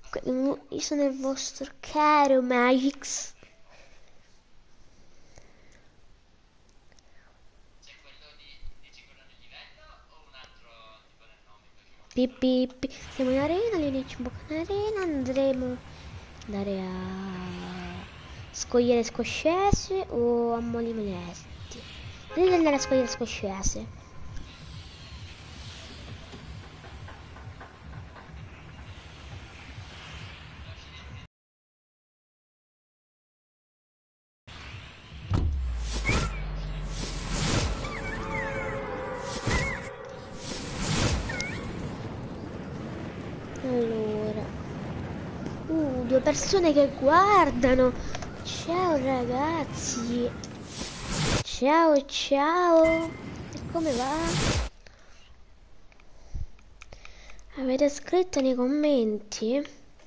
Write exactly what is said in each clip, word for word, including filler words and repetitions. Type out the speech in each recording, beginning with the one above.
Io sono il vostro caro Magix. Pippi, pippi. Siamo in arena, alle dieci un po' in arena, andremo andare a scogliere scoscese o a moli molesti. Devi andare a scogliere scoscese. Allora, uh, due persone che guardano. Ciao ragazzi. Ciao ciao. E come va? Avete scritto nei commenti?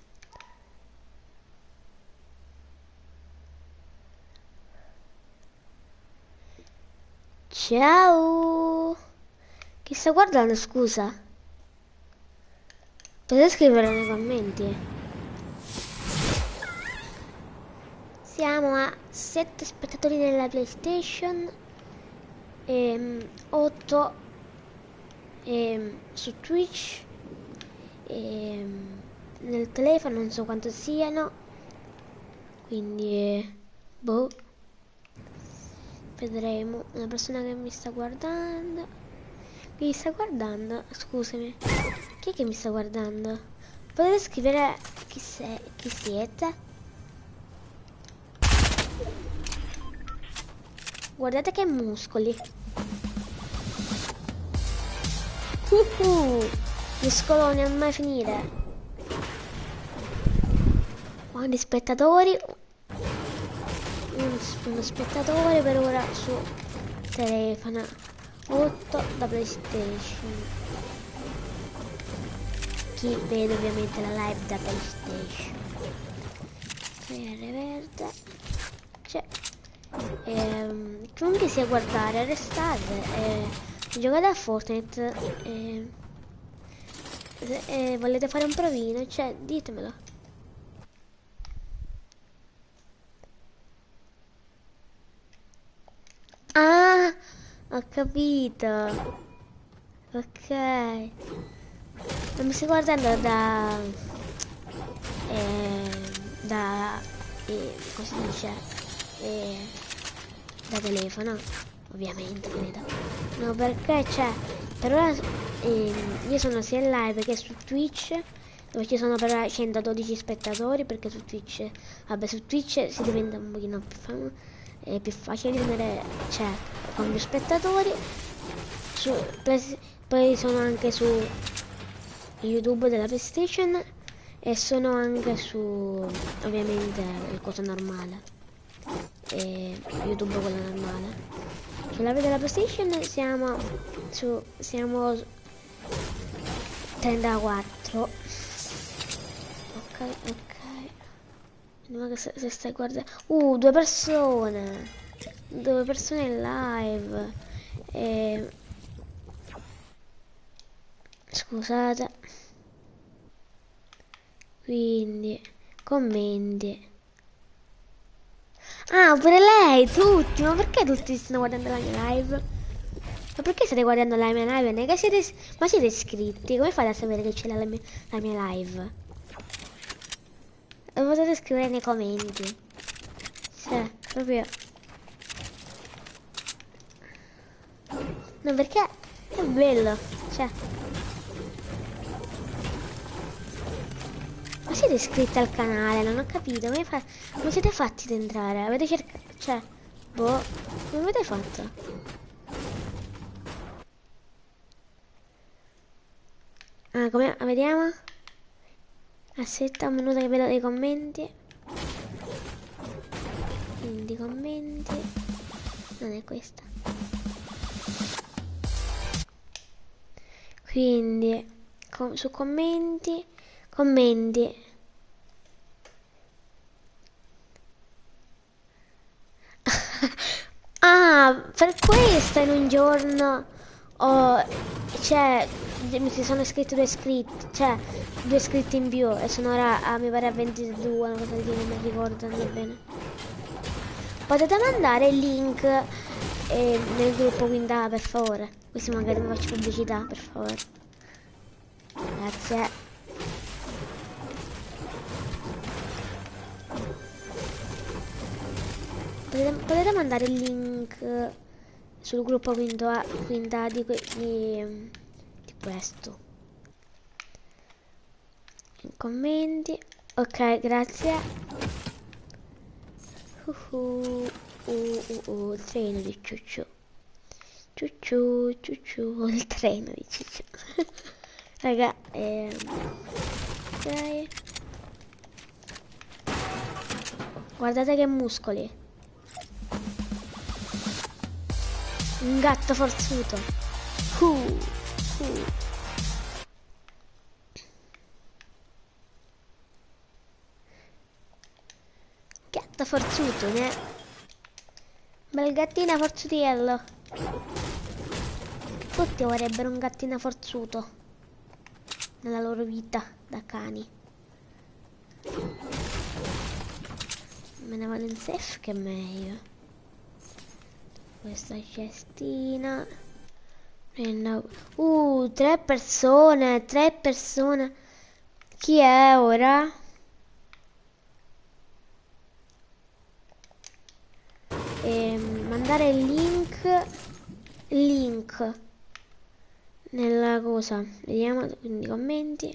Ciao. Chi sta guardando, scusa? Potete scrivere nei commenti. Siamo a sette spettatori nella PlayStation e otto e su Twitch e nel telefono non so quanto siano, quindi boh, vedremo. Una persona che mi sta guardando, chi mi sta guardando, scusami, chi è che mi sta guardando? Potete scrivere chi, sei, chi siete? Guardate che muscoli. Uh-huh. Muscoloni a mai finire. Quanti spettatori? Uno spettatore per ora su telefono. otto da PlayStation. Chi vede ovviamente la live da PlayStation. Verde, verde. C'è. Ehm, comunque sia a guardare, restate, eh, giocate a Fortnite, eh, se eh, volete fare un provino, cioè ditemelo. Ah, ho capito. Ok. Non mi stai guardando da eh, da eh, come si dice? Eh, da telefono, ovviamente credo. No, perché c'è per ora eh, io sono sia in live che su Twitch, dove ci sono per ora centododici spettatori, perché su Twitch, vabbè, su Twitch si diventa un pochino più famoso, è più facile vedere, cioè, con più spettatori. Su, poi sono anche su YouTube della PlayStation e sono anche su, ovviamente, il coso normale, e YouTube quello normale. Sulla live della PlayStation siamo su, siamo trentaquattro. Ok, ok. Vediamo che se, se stai guardando. Uh, due persone. Due persone in live. E... Scusate. Quindi, commenti. Ah, pure lei, tutti. Ma perché tutti stanno guardando la mia live? Ma perché state guardando la mia live? Non è che siete... Ma siete iscritti? Come fate a sapere che c'è la mia, la mia live? Lo potete scrivere nei commenti. Cioè, proprio... No, perché è bello. Cioè... Ma siete iscritti al canale? Non ho capito. Come, fa... come siete fatti ad entrare? Avete cercato... Cioè... Boh... Come avete fatto? Ah, come... Vediamo. Aspetta un minuto che vedo dei commenti. Quindi commenti. Non è questa. Quindi com su commenti. Commenti. Ah, per questo in un giorno ho... Cioè... mi si sono iscritti due iscritti, cioè due iscritti in più e sono ora a, mi pare a ventidue, una cosa di non mi ricordo bene. Potete mandare il link eh, nel gruppo Quinta, per favore, così magari mi faccio pubblicità, per favore. Grazie. Potete, potete mandare il link sul gruppo Quinta, Quinta di, di, di questo. In commenti. Ok, grazie. Uh uh, uh, uh, uh, il treno di Ciucciu. Ciucciu, Ciucciu, il treno di Ciucciu. Raga, ehm, ok. Guardate che muscoli. Un gatto forzuto. Uh, uh. Gatto forzuto, ne? Bel gattino forzutiello. Tutti vorrebbero un gattino forzuto nella loro vita da cani. Me ne vado in safe che è meglio. Questa cestina. Uh, tre persone, tre persone. Chi è ora? E mandare il link. Link. Nella cosa. Vediamo, quindi commenti.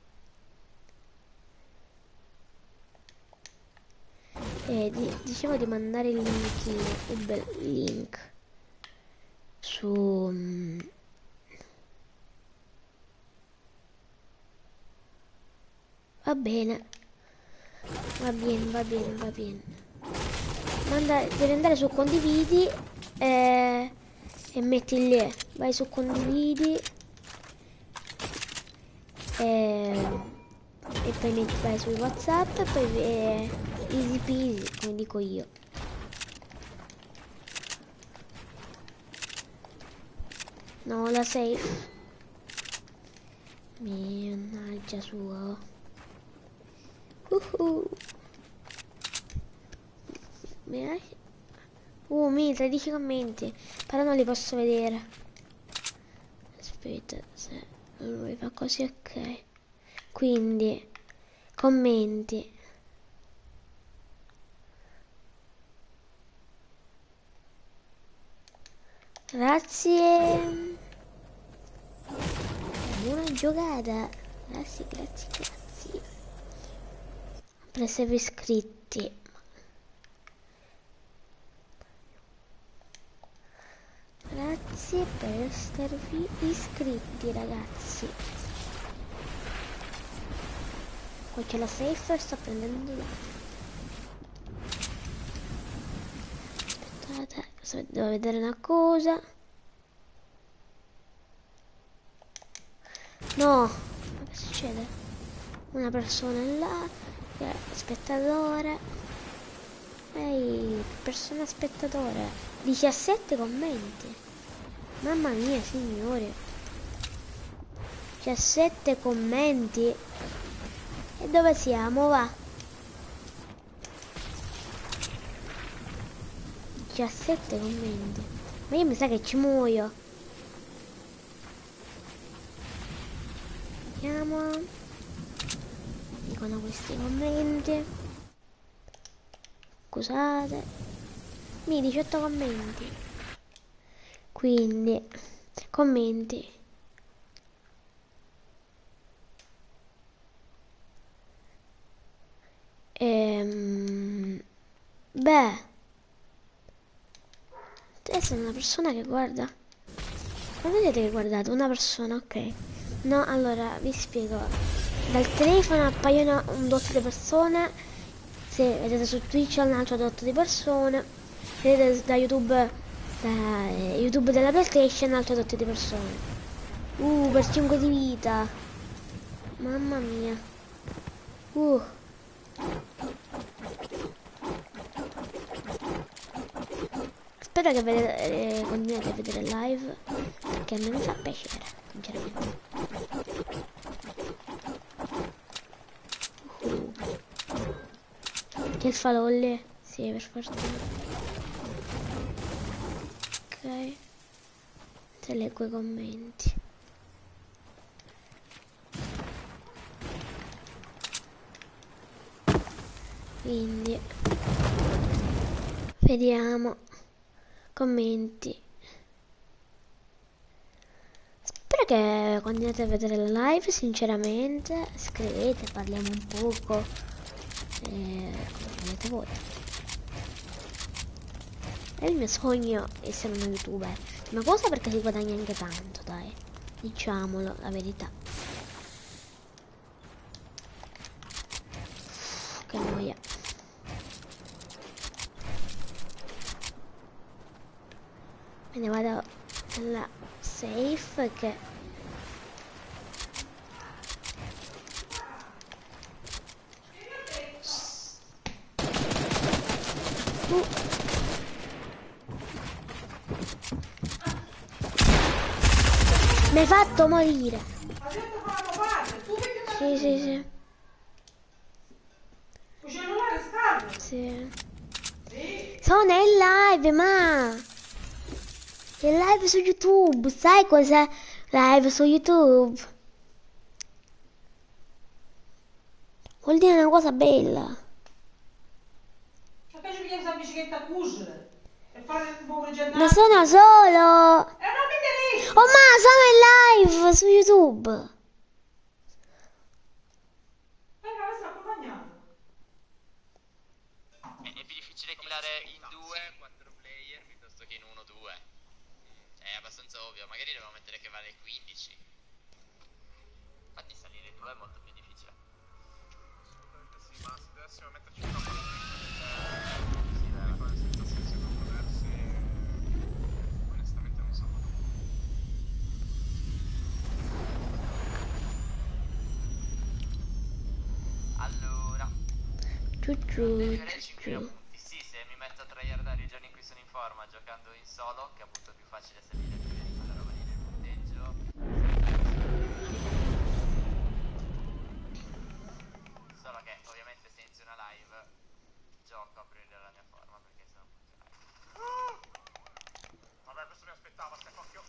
Eh, di, dicevo di mandare il link, il bel link su va bene, va bene, va bene, va bene. Manda, devi andare su condividi eh, e metti lì, vai su condividi eh, e poi metti, vai su WhatsApp e poi eh, easy peasy, come dico io. No, la safe. Mannaggia sua. Uh-huh. Uh, mi tredici commenti. Però non li posso vedere. Aspetta, se lui fa così, ok. Quindi, commenti. Grazie. Buona giocata. Grazie, grazie, grazie. Per esservi iscritti. Grazie per esservi iscritti, ragazzi. Qua c'è la safe, sto prendendo là. Aspettate, devo vedere una cosa. No, che succede? Una persona è là, è spettatore. Ehi, persona spettatore. diciassette commenti. Mamma mia, signore. diciassette commenti. E dove siamo? Va. diciassette commenti. Ma io mi sa che ci muoio. Vediamo. Dicono questi commenti. Scusate. Mi diciotto commenti. Quindi commenti. Ehm, beh, te sei una persona che guarda. Quando vedete che guardate? Una persona, ok. No, allora vi spiego. Dal telefono appaiono un dotto di persone. Se vedete su Twitch un altro dotto di persone. Vedete da YouTube, da eh, YouTube della PlayStation un altro dotto di persone. Uh, per cinque di vita. Mamma mia. Uh. Spero che vedete, eh, continuate a vedere live, perché a me mi fa piacere, sinceramente. Che il falò lì? Sì, per fortuna. Ok. Se leggo i commenti. Quindi vediamo commenti. Spero che continuate a vedere la live, sinceramente. Scrivete, parliamo un poco. Eh, come volete voi. È il mio sogno essere uno youtuber. Una cosa perché si guadagna anche tanto, dai. Diciamolo, la verità. Che noia. Me ne vado alla safe che... Uh. Mi hai fatto morire. Sì, sì, sì. Sì. Sono in live, ma... È live su YouTube, sai cos'è live su YouTube? Vuol dire una cosa bella. Ma sono solo! Oh ma sono in live su YouTube! È più difficile killare in due, quattro player, piuttosto che in uno due. È abbastanza ovvio, magari devo mettere che vale quindici. Infatti salire in due è molto più difficile. Sì, ma se dovessimo metterci una cosa delle cose senza senso e controverse, onestamente non so. Allora, Ciu ciu, ciu. punti. Sì, se mi metto a tryhardare i giorni in cui sono in forma giocando in solo, che è appunto più facile salire più di quella roba lì del punteggio. Solo che ovviamente se inizio una live gioco a prendere la mia forma perché sono appunto in live. Vabbè, questo mi aspettava, stai occhio.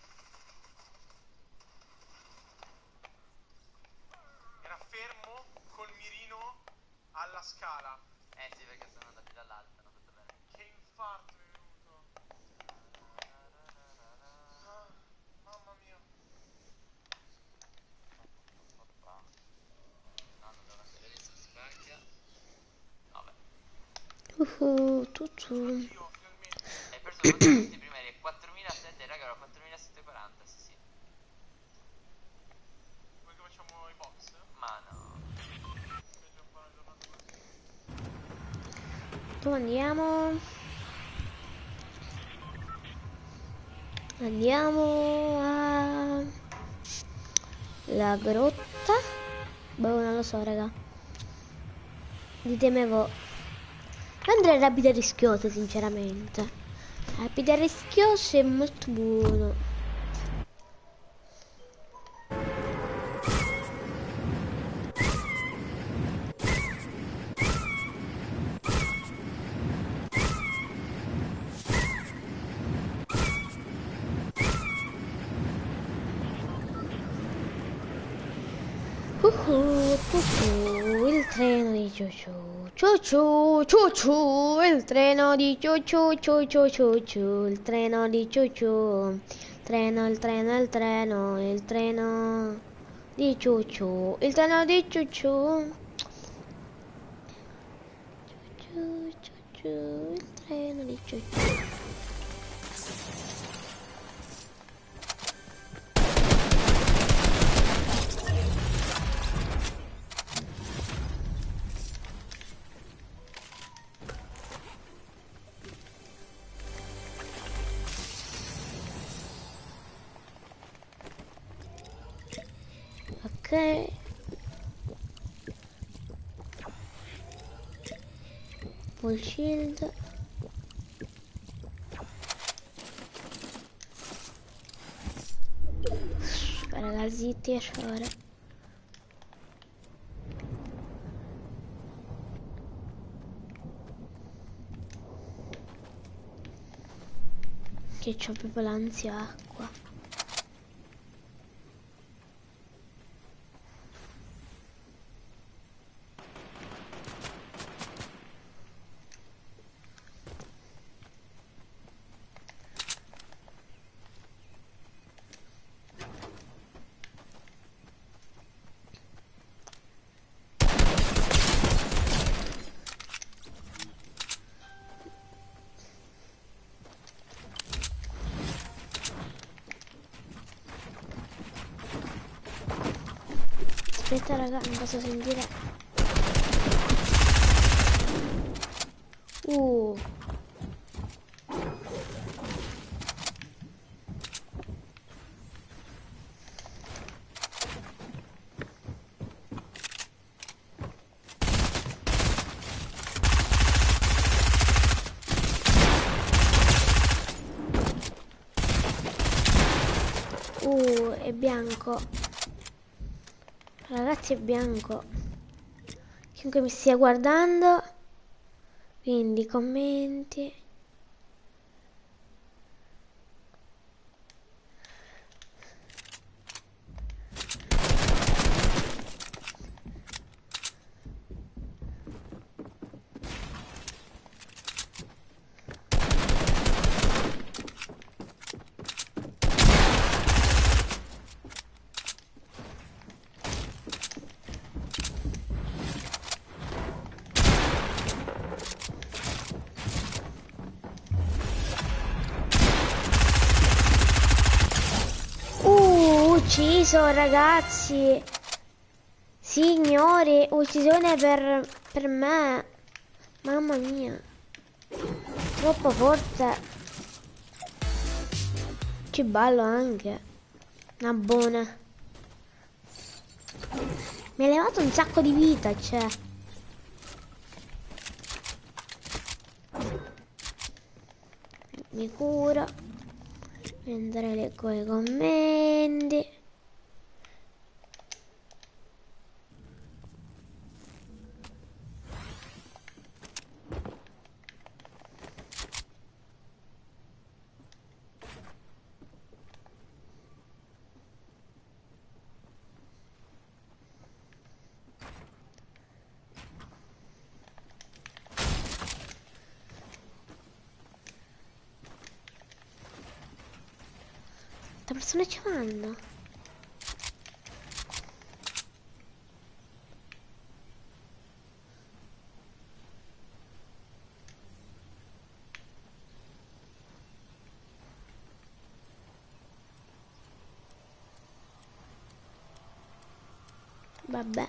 Era fermo col mirino alla scala. Eh sì, perché sono andati dall'alto, hanno fatto bene. Che infarto mi è venuto. Ah, mamma mia. No, non devo mettere adesso, spacca. Vabbè. Uhu, tu tu. Io, finalmente. Hai perso quanto questi primeri? quattromilasette, raga, ero quattromilasettecentoquaranta, sì sì. Vuoi che facciamo i box? Ma no. Invece un po' una giornata così. Dove andiamo? Andiamo a... La grotta? Boh, non lo so, raga. Ditemi voi. Andrei rapida e rischiosa, sinceramente. Rapida e rischiosa è molto buono. Uh, uh, uh, il treno di Ciuciu, Ciuciu, Ciuciu, il treno di Ciuciu, Ciuciu, Ciuciu, il treno di Ciuciu, treno, il treno, il treno, il treno di Ciuciu, il treno di Ciuciu, Ciuciu, Ciuciu, il treno di Ciuciu. Ok, full shield. Raga, zitti e ora. Che c'ho proprio l'ansia acqua. Aspetta raga, non posso sentire. Uh. Uh, è bianco. Ragazzi, è bianco. Chiunque mi stia guardando, quindi commenti. Ucciso ragazzi, signori, uccisione per, per me, mamma mia, troppo forte, ci ballo anche, una buona, mi ha levato un sacco di vita, cioè, mi curo, mentre leggo i commenti. Quante persone ci vanno? Vabbè.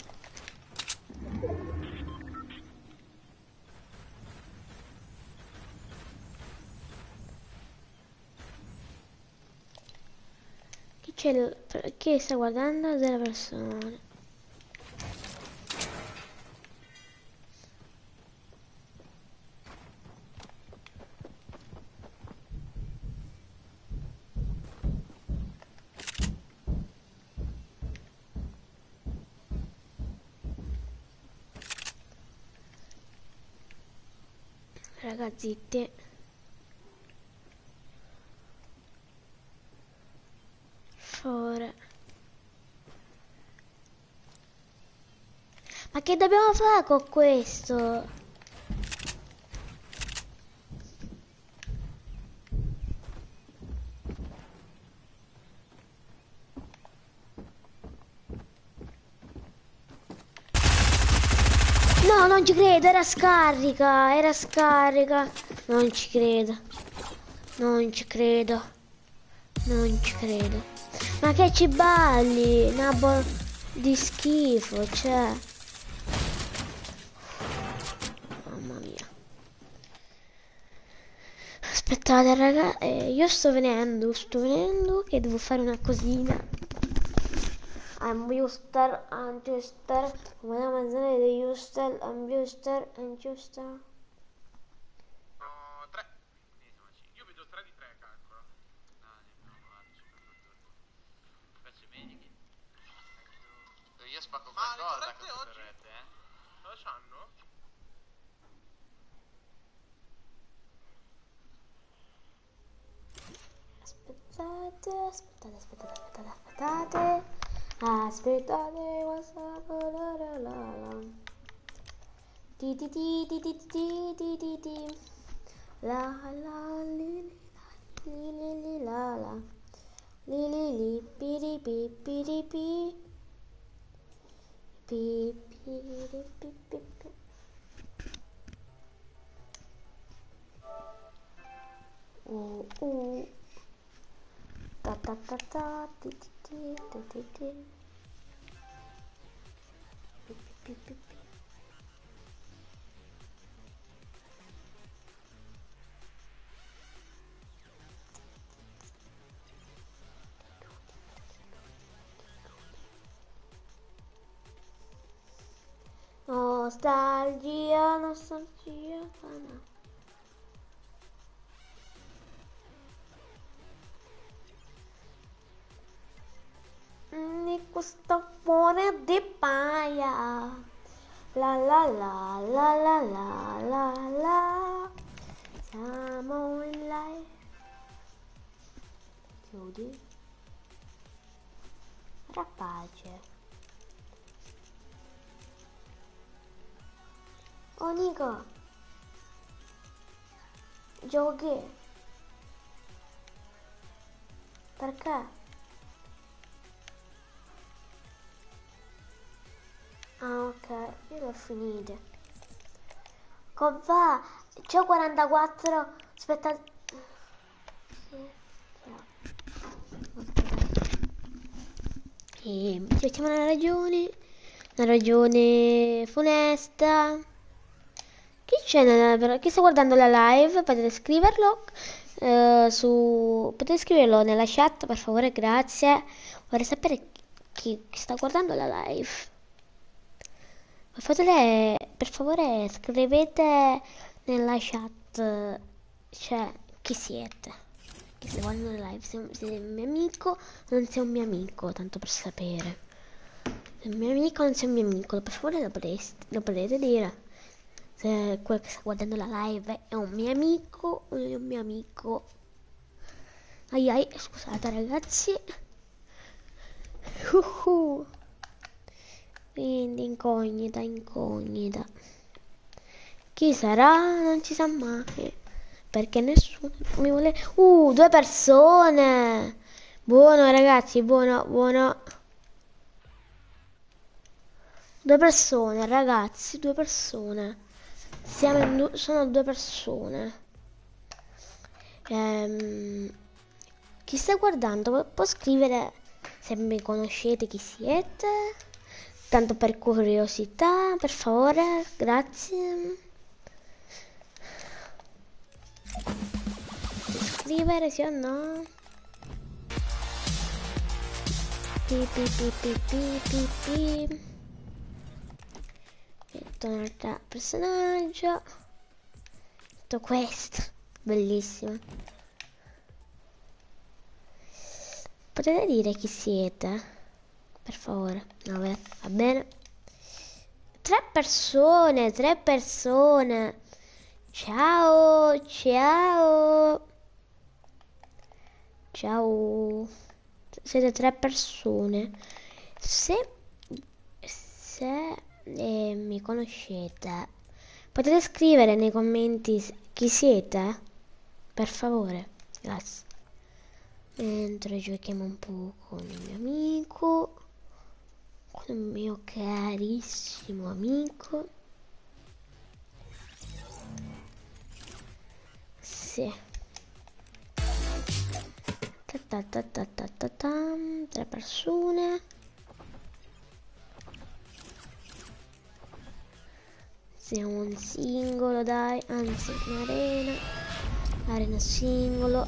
Chi c'è il... Chi sta guardando? Zero persone. Ragazzi, te... Fore. Ma che dobbiamo fare con questo? No, non ci credo, era scarica, era scarica. Non ci credo. Non ci credo. Non ci credo. Ma che ci balli? Una bo di schifo, cioè. Mamma mia. Aspettate, raga, eh, io sto venendo, sto venendo che devo fare una cosina. I'm Buster, I'm Buster, come la manzana di Buster, I'm Buster, I'm Buster. No, tre. Quindi sono cinque. Io vedo tre di tre, calcolo. Io spacco Ma le qualcosa torrette con oggi? queste torrette, eh. Cosa c'hanno? aspettate, aspettate, aspettate, aspettate. Aspettate, WhatsApp, la la la la. Ti ti ti ti ti ti ti ti ti. La la li li li li la la. Li li li pi ri pi pi ri pi. Pi pi ri pi pi pi. Uh uh. Ta ta ta ta ti ti ti ti ti ti. Pi pi pi pi. Nostalgia, nostalgia, no. Di questo cuore di paia. La la la la la la la la. Siamo in live. Chiudi. Rapace. Oh Nico, giochi? Perché? Ah ok, io l'ho finito. Come va? C'ho quarantaquattro. Aspetta. E ci facciamo una ragione. Una ragione funesta. Chi c'è nella, chi sta guardando la live? Potete scriverlo eh, su potete scriverlo nella chat, per favore, grazie. Vorrei sapere chi, chi sta guardando la live. Fatele, per favore, scrivete nella chat, cioè, chi siete, chi sta guardando la live, se, se è un mio amico o non sei un mio amico, tanto per sapere. Se è un mio amico o non sei un mio amico, per favore lo potete, lo potete dire. Se quello che sta guardando la live è un mio amico o non è un mio amico. Ai ai, scusate ragazzi. Uhuh. Quindi incognita, incognita. Chi sarà? Non ci sa mai. Perché nessuno mi vuole... Uh, due persone! Buono ragazzi, buono, buono. Due persone, ragazzi, due persone. Siamo in due, sono due persone. Ehm, chi sta guardando può scrivere se mi conoscete, chi siete. Tanto per curiosità, per favore, grazie. Scrivere sì o no. Pi pi pi pi pi pi pi. Metto un altro personaggio. Tutto questo. Bellissimo. Potete dire chi siete? Per favore. No, beh, va bene. Tre persone, tre persone. Ciao, ciao. Ciao. Siete tre persone. Se, se eh, mi conoscete, potete scrivere nei commenti chi siete? Per favore. Grazie. Mentre giochiamo un po' con il mio amico. Con il mio carissimo amico. Sì. Ta ta ta ta ta ta ta. Tre persone. Siamo un singolo, dai. Anzi, un'arena. Arena singolo.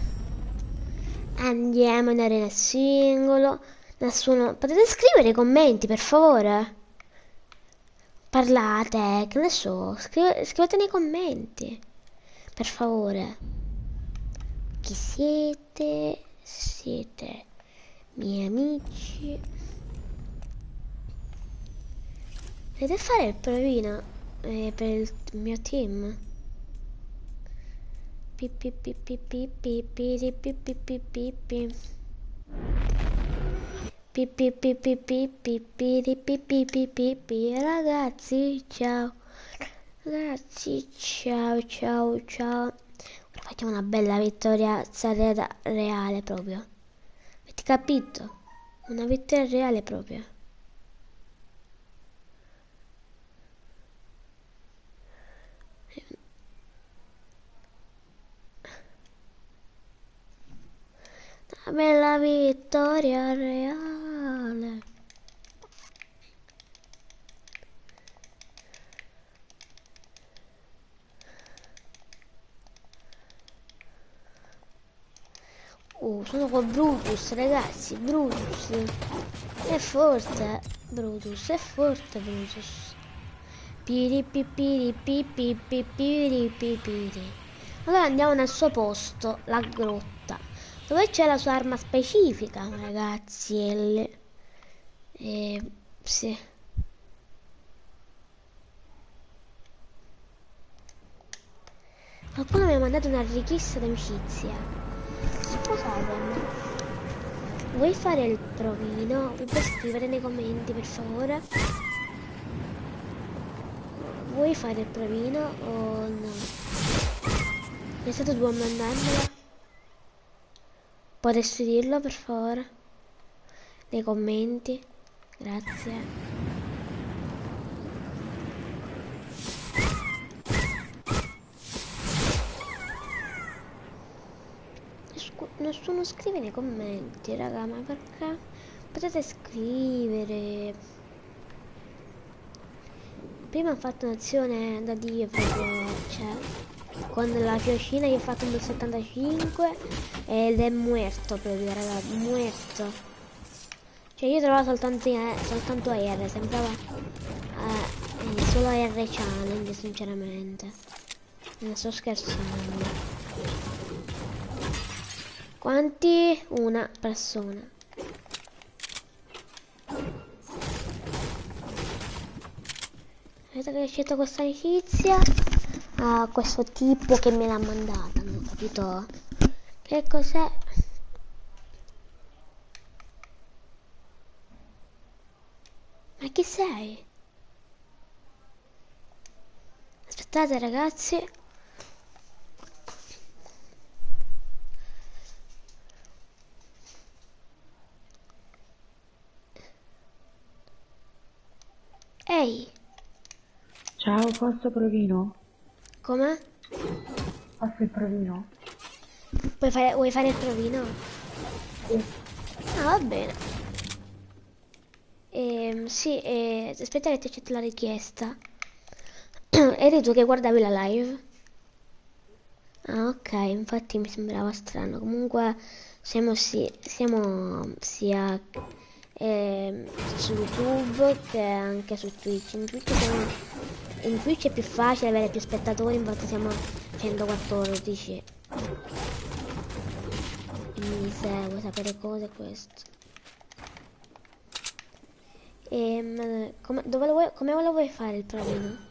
Andiamo in arena singolo. Nessuno. Potete scrivere i commenti, per favore? Parlate, che ne so. Scrive... Scrivete nei commenti. Per favore. Chi siete? Siete miei amici. Potete fare il provino eh, per il mio team? pi pi pi pi pi pi pi pi pi pi pi pi. Pi pi pi pi pi pi pi pi pi pi pi pi. Ragazzi, ciao. Ragazzi, ciao ciao ciao. Ora facciamo una bella vittoria sarà reale proprio. Avete capito? Una vittoria reale proprio. Una bella vittoria reale. Oh, sono con Brutus, ragazzi, Brutus. È forte, Brutus, è forte, Brutus. Piri pi piri pi pi pi piri pi piri. Allora andiamo nel suo posto, la grotta, dove c'è la sua arma specifica, ragazzi. E, e sì. Qualcuno mi ha mandato una richiesta d'amicizia. Scusate. Vuoi fare il provino? Mi puoi scrivere nei commenti, per favore? Vuoi fare il provino o no? È stato tu a mandarmela? Potresti dirlo, per favore? Nei commenti? Grazie. Nessuno scrive nei commenti, raga, ma perché? Potete scrivere. Prima ho fatto un'azione da Dio proprio, cioè, con la fiocina io ho fatto un settantacinque ed è muerto proprio, raga, muerto. Cioè io trovavo soltanto, eh, soltanto R, sembrava eh, solo R challenge, sinceramente. Non sto scherzando. Quanti? Una persona. Vedete che ho scelto questa amicizia a questo tipo che me l'ha mandata, non ho capito che cos'è. Ma chi sei? Aspettate, ragazzi. Ehi. Ciao, posso provino? Come? Posso il provino? Vuoi fare, vuoi fare il provino? Sì. Ah, va bene. Ehm, sì, eh, aspetta che ti accetto la richiesta. Eri tu che guardavi la live? Ah, ok, infatti mi sembrava strano. Comunque siamo, sì, siamo sia eh, su YouTube che anche su Twitch. In Twitch, siamo, in Twitch è più facile avere più spettatori, infatti siamo centoquattordici. Quindi se vuoi sapere cose, questo. Ehm, come, dove lo vuoi, come lo vuoi fare il provino?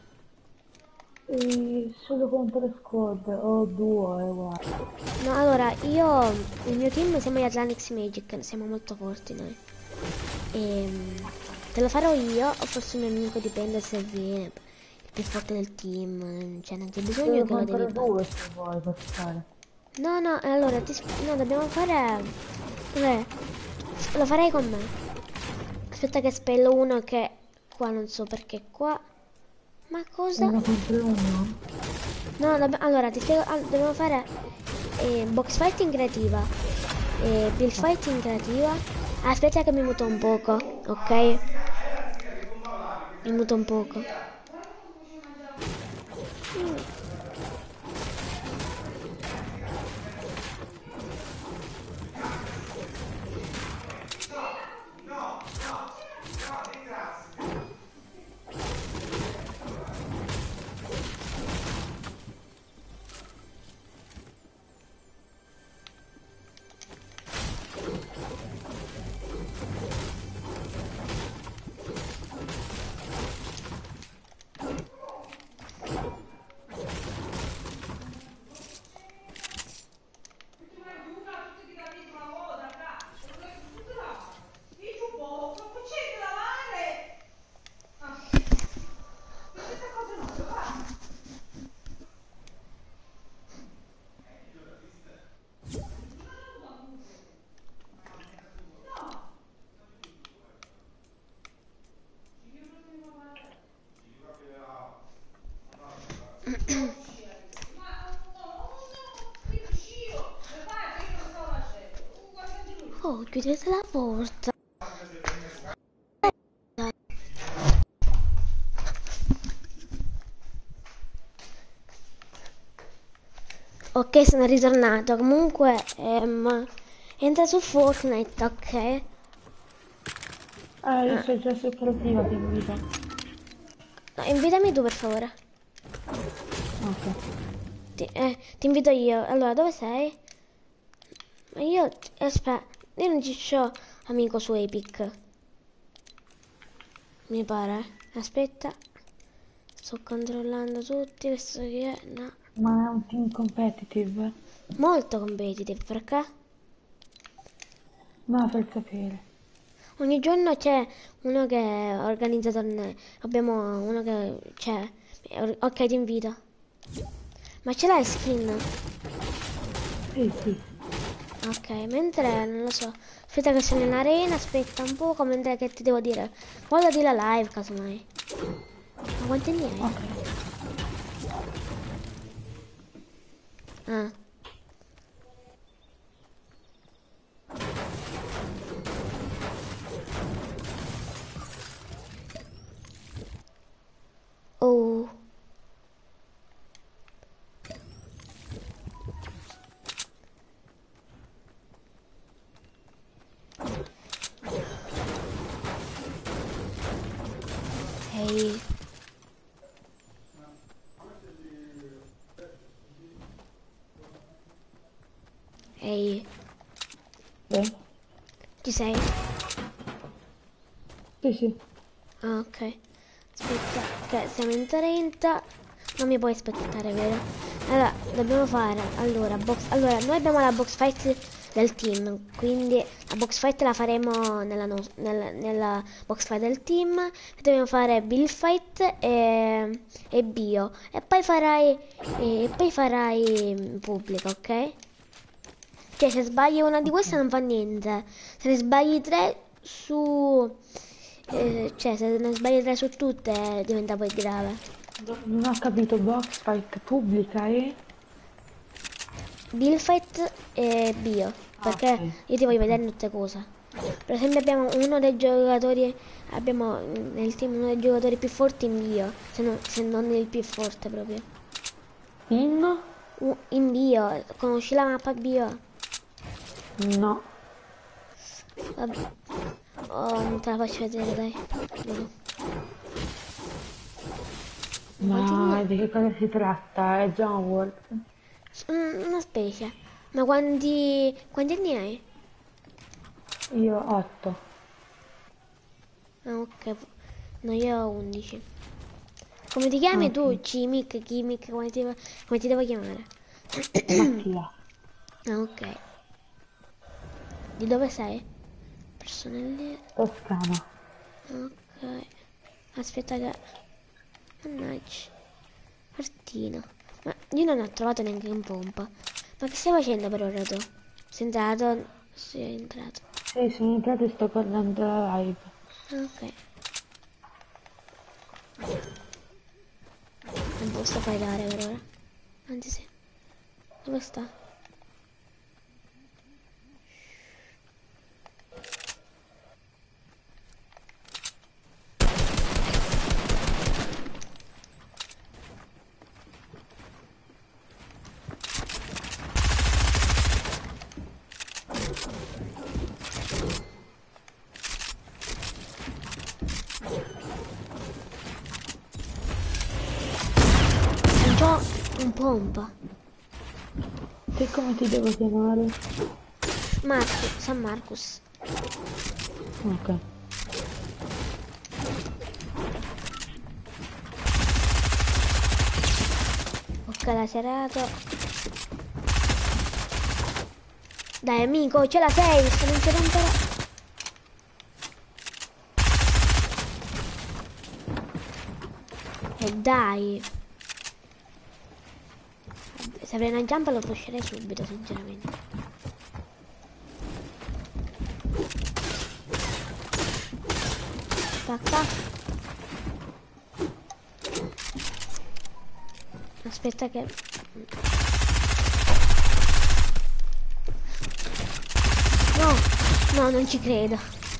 E solo contro le squad o duo è uguale. No, allora, io, il mio team siamo gli Atlantics Magic, siamo molto forti noi. Ehm, te lo farò io, o forse un mio amico, dipende se viene il più forte del team, cioè non c'è bisogno Solo che lo contro devi fare. due se vuoi posso fare. No, no, allora, ti sp- no, dobbiamo fare... Dov'è? Lo farei con me. Aspetta che spello uno che qua non so perché qua... Ma cosa? Uno contro uno? No, dobb- allora, ti spiego, all- dobbiamo fare eh, box fight in creativa, eh, build fight in creativa. Aspetta che mi muto un poco, ok? Mi muto un poco. Mm. Oh, chiudete la porta. Ok, sono ritornato. Comunque, ehm, entra su Fortnite, ok? Ah, io Ah, sono già su creativa, ti invito. no, invitami tu per favore. Ok. Ti, eh, ti invito io. Allora, dove sei? Ma io, aspetta, io non ci c'ho amico su Epic. Mi pare. Aspetta, sto controllando tutti. Questo chi è? No. Ma è un team competitive? Molto competitive, perché? No, per sapere. Ogni giorno c'è uno che organizza tornei. Abbiamo uno che c'è. Ok, ti invito. Ma ce l'hai skin? Sì, sì. Ok, mentre non lo so. Aspetta che sono in arena, aspetta un po', mentre che ti devo dire. Guardati la live, casomai. Ma quanti ne hai? Ok. Ah. Oh. Ehi. Ehi. Sì? Ci sei? Sì, sì. Ah, ok. Aspetta, che siamo in trenta. Non mi puoi aspettare, vero? Allora, dobbiamo fare. Allora, box. Allora, noi abbiamo la box fight del team. Quindi la box fight la faremo nella, nos- nella, nella box fight del team. E dobbiamo fare build fight e, e bio. E poi farai. E poi farai mm, pubblica, ok? Cioè, se sbagli una di queste Ok. non fa niente. Se ne sbagli tre su... eh, cioè, se ne sbagli tre su tutte diventa poi grave. No- Non ho capito, box fight pubblica e... Bullfight e bio. Ah, ok. Perché io ti voglio Ok. vedere in tutte cose. Per esempio abbiamo uno dei giocatori... Abbiamo mm, nel team uno dei giocatori più forti in bio. Se, no- se non il più forte proprio. In? U- in bio. Conosci la mappa bio? No. Vabbè. Oh, non te la faccio vedere, dai. No. Ma quanti ne Ma hai? di che cosa si tratta? È già un World? Mm, una specie. Ma quanti, quanti anni hai? Io otto. Ah, ok. No, io ho undici. Come ti chiami Ok. tu? Cimic, Chimic, come ti, come ti devo chiamare? Mattia. Ah, ok. Di dove sei? Personelli. Toscana. Ok. Aspetta che... Mannaggia. Martino. Ma io non ho trovato neanche un pompa. Ma che stai facendo per ora tu? Sei entrato? Sei entrato. Sì, sono entrato e sto guardando la live. Ah, ok. Non posso fightare per ora. Anzi sì. Dove sta? Non c'ho un pompa. Te come ti devo chiamare? Marcus, San Marcus. Ok. Ok, l'ha serato. Dai amico, ce la sei, se non ti romperò. E dai. Se avrei una jump lo pusherei subito, sinceramente. Stacca. Aspetta che... No, no, non ci credo.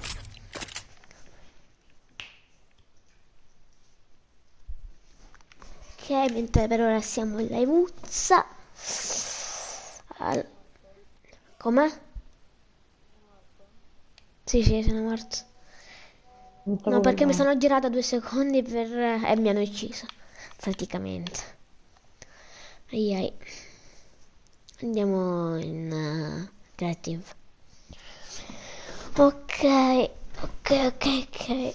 Ok, mentre per ora siamo in liveuzza. Al... Com'è? Sì, sì, sono morto. Mi stavo No, perché mi vedendo. sono girata due secondi per... e mi hanno ucciso. Praticamente. Ai ai. Andiamo in uh, creative. Ok, ok, ok, ok.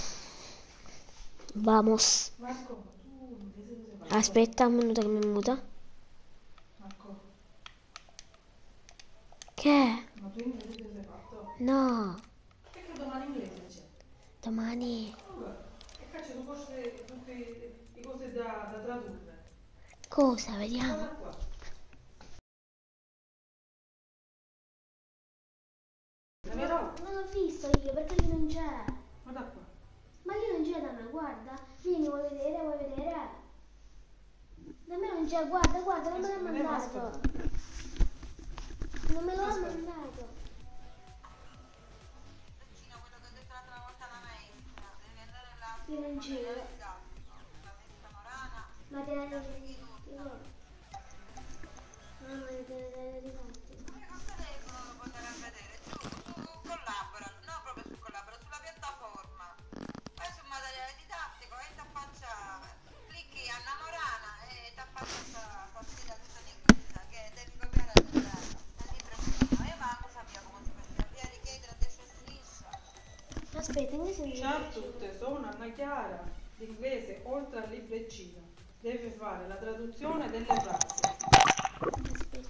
Vamos. Marco, tu invece cosa fai? Aspetta un minuto che mi muta. Marco, Che? ma tu inglese cosa hai fatto? No, Perché domani inglese c'è? domani. Allora, e caccia tu cose, tutte le cose da, da tradurre. Cosa? Vediamo. Guarda qua. La mia roba, Non l'ho visto io perché lì non c'è. guarda qua. Ma lì non c'è da me, guarda. Vieni, vuoi vedere, vuoi vedere? Da me non c'è, guarda, guarda, non me l'ha Vedete, mandato. Non me lo ha Aspetta. mandato. Quello che ho detto l'altra volta alla maestra, devi andare là Io non c'ero. la maestra Morana, Ma te la devi io. Mamma, te la devi fatti. come col telefono lo puoi andare a vedere, su, su collabora, no proprio su collabora, sulla piattaforma, vai sul materiale didattico e ti affaccia, clicchi Anna Morana e ti affaccia sta sfida tutta in inglese, che devi copiare il libro prima, io manco sapevo come si faceva, via richiedere a destra e a sinistra. Aspetta, in che senso? Ciao a tutte, sono Anna Chiara, l'inglese oltre al libricino. Deve fare la traduzione delle frasi. Aspetta.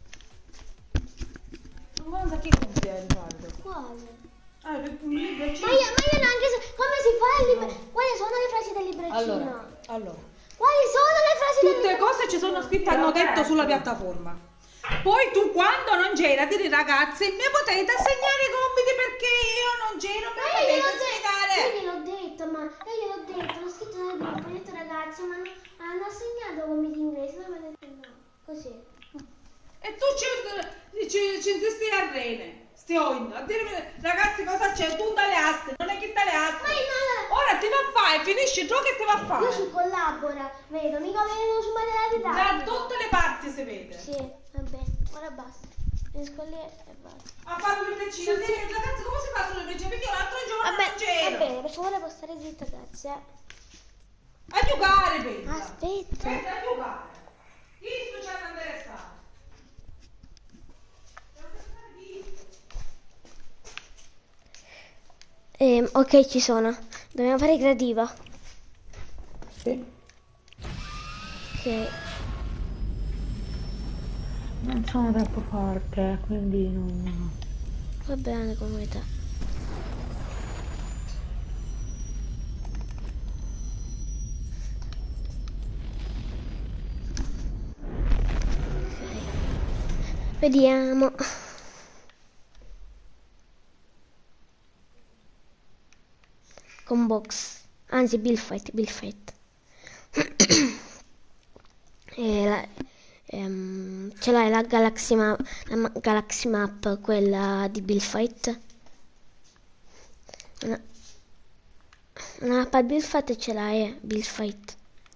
Non sa chi compie Riccardo? Quale? Ah, il Ma libricino. io, ma io neanche so come si fa il libro. Quali sono le frasi del libricino? Allora, allora. Quali sono le frasi del Tutte libricino? cose ci sono scritte hanno detto sulla piattaforma. Poi tu quando non c'era dire ragazzi mi potete assegnare i compiti perché io non c'ero, mi Ma io gliel'ho potete detto, spiegare. io gliel'ho detto, ma io gliel'ho detto, l'ho scritto nel gruppo, ho detto ragazzi, ma non- hanno assegnato compiti inglesi, non mi ha detto no. Così. E tu ci, ci, ci insisti a rene, stiondo, a dire ragazzi cosa c'è, tu dalle aste, non è che dalle aste. Ma io non- Ora ti va a fare, finisci tu che ti va a Io fare. su collabora, vedo, mica vedo su materiale Da didattico. tutte le parti si vede. Sì, vabbè, ora basta. Finisco lì e basta. A fare un libricino, Sì, sì. dire, ragazzi come si fa sul libricino? Perché io l'altro giorno Vabbè, non c'ero. va bene, per favore può stare zitta, grazie. A giocare, pensa. Aspetta. Pensa a giocare. Chi sto c'è a interessare? Ehm, ok, ci sono. Dobbiamo fare creativa. Sì. Ok. Non sono troppo forte, quindi non... Va bene, comunità. Ok. Vediamo. Con box. Anzi, build fight, build fight. E la- ehm, ce l'hai la Galaxy Map, la ma- Galaxy Map, quella di build fight? Una, una mappa di build fight ce l'hai, eh, build fight.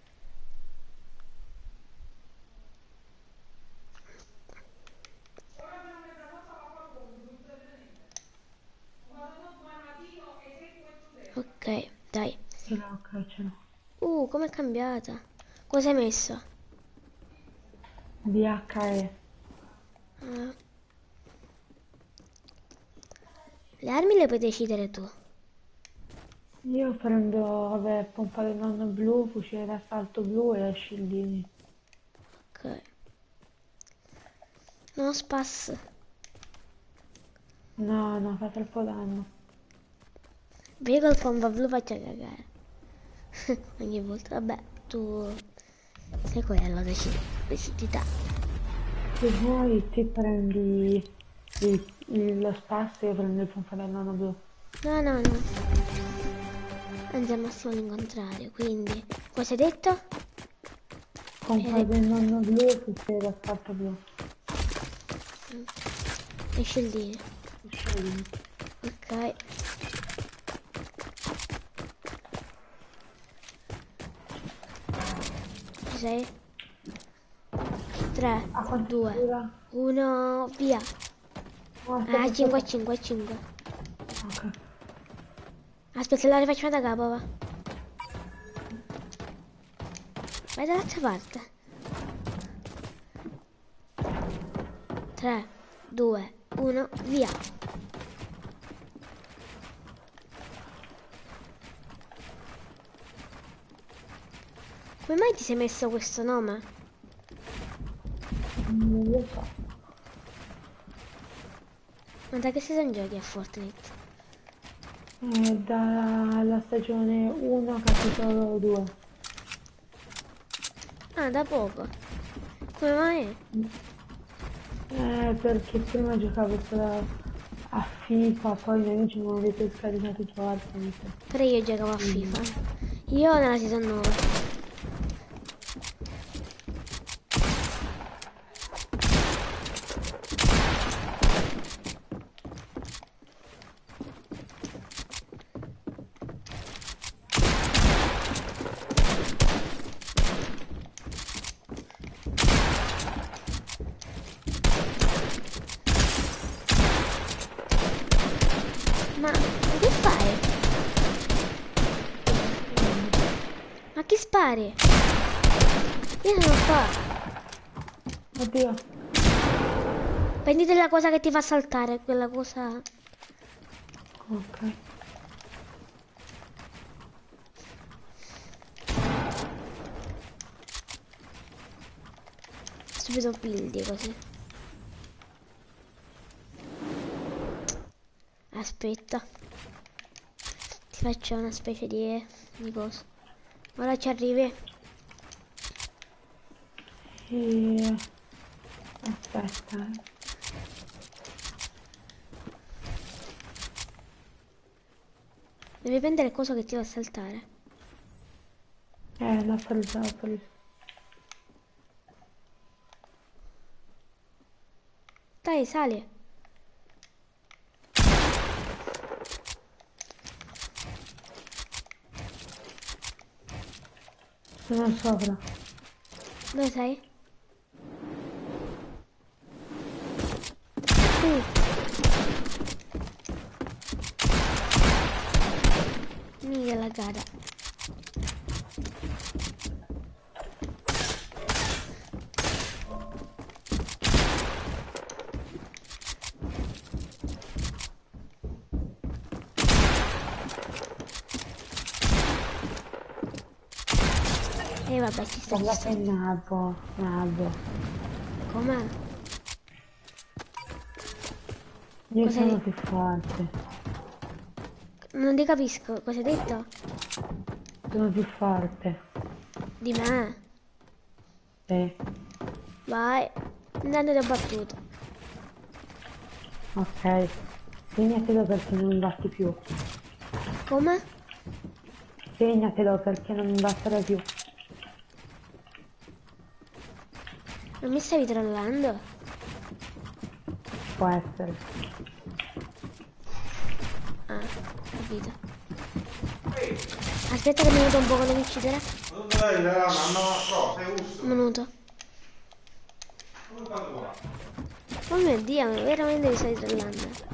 Ok, dai. Ce l'ho, ok, ce l'ho. Uh, com'è cambiata? Cosa hai messo? D H E. Ah. Le armi le puoi decidere tu. Io prendo, vabbè, pompa del nonno blu, fucile d'assalto blu e scildini. Ok. No, spas. No, no, fa troppo danno. Io col pompa blu faccio cagare. Ogni volta. Vabbè, tu sei quello, decidi, decidi te. Se vuoi ti prendi il- il- lo spasso, io prendo il pompa del nonno blu. No, no, no. Anzi, al massimo l'incontrario, quindi... Cosa hai detto? pompa del nonno blu e succede l'asfalto blu. E scellini. Scegli. Ok. Ci sei? tre, A quanto due, dura? uno, via. Oh, aspetta, Ah, aspetta. cinque, cinque, cinque. Ok. Aspetta, la rifacciamo da capo, va. Vai dall'altra parte. tre, due, uno, via. Come mai ti sei messo questo nome? Non lo so. Ma da che season giochi a Fortnite? È dalla stagione uno capitolo due. Ah, da poco. Come mai? Eh, perché prima giocavo solo a FIFA, poi i miei amici mi hanno detto di scaricare Fortnite. Però io giocavo a FIFA. Io nella season nove. Ma che fai? Ma che spari? Io sono qua. Oddio, Prendete la cosa che ti fa saltare, quella cosa. ok. Subito buildi così. Aspetta. Ti faccio una specie di, di cosa. Ora ci arrivi. E... aspetta, eh. Devi prendere il coso che ti fa saltare. Eh, l'ho preso, l'ho preso. Dai, sali. Sono sopra. Dove sei? Uh. Mica la gara. E vabbè, ci sta, ci Guarda sta. che nabo, nabo. Com'è? Io Cosa sono hai- più forte. Non ti capisco, cosa hai detto? Sono più forte. Di me? Sì. Vai. Intanto ti ho battuto. Ok. Segnatelo perché non mi batti più. Come? Segnatelo perché non mi batterò più. Non mi stavi trollando? Può essere. Ah, capito. Aspetta che mi vedo un po' con uccidere. Un minuto. Oh mio Dio, ma veramente mi stai trollando.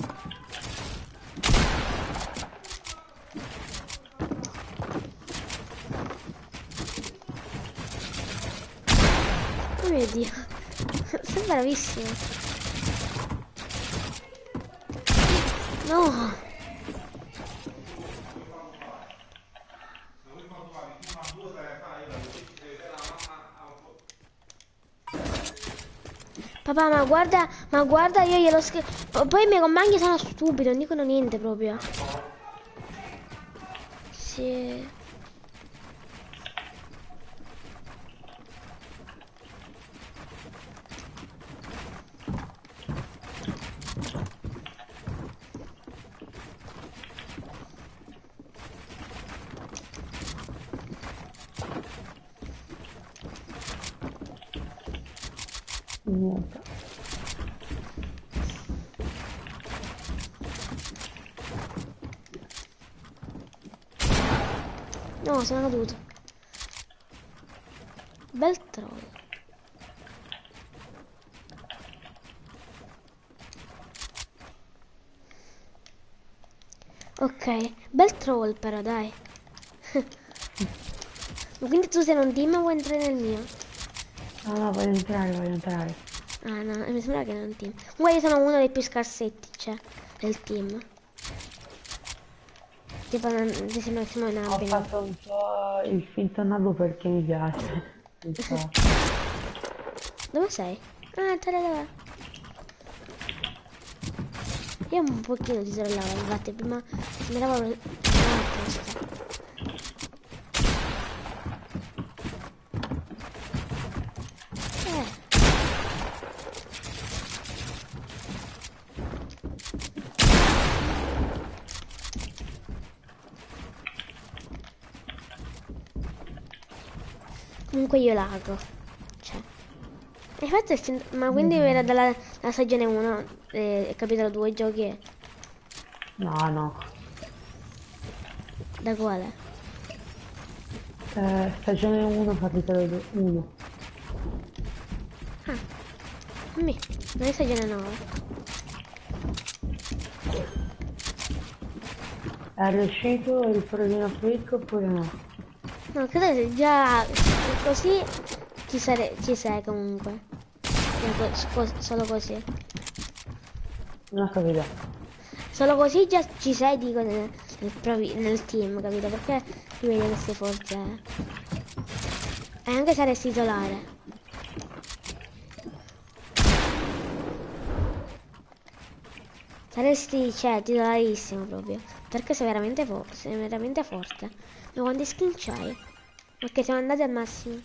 Oh mio Dio. Sei bravissimo. No. Papà, ma guarda, ma guarda, io glielo scrivo. Poi i miei compagni sono stupidi, non dicono niente proprio. Sì. Niente. No, sono caduto. Bel troll. Ok, bel troll però, dai. Quindi tu sei in un team o vuoi entrare nel mio? No, no, voglio entrare, voglio entrare. Ah no, mi sembra che non è un team. Comunque io sono uno dei più scarsetti, cioè, del team. Tipo, non, se noi siamo in Ho abili. fatto un po' il finto nabo perché mi piace. Non so. Dove sei? Ah, te là. Io un pochino ti trollavo, infatti prima sembrava un attimo. Eh. Comunque io lago. Cioè. Hai fatto il film... Ma quindi era dalla, dalla stagione uno e capitolo due giochi è? No, no. Da quale? Eh, stagione uno, capitolo uno. Ah. Mi. Non è stagione nove. È riuscito il provino quick oppure no? No, credo che già così ci, sare... ci sei comunque. Solo così. Non ho capito. Solo così già ci sei, dico, nel, nel, provi- nel team, capito? Perché ti vedi queste forze. E anche saresti titolare. Saresti, cioè, titolarissimo proprio. Perché sei veramente, fo- sei veramente forte. Ma quanti skin c'hai? Perché siamo andati al massimo.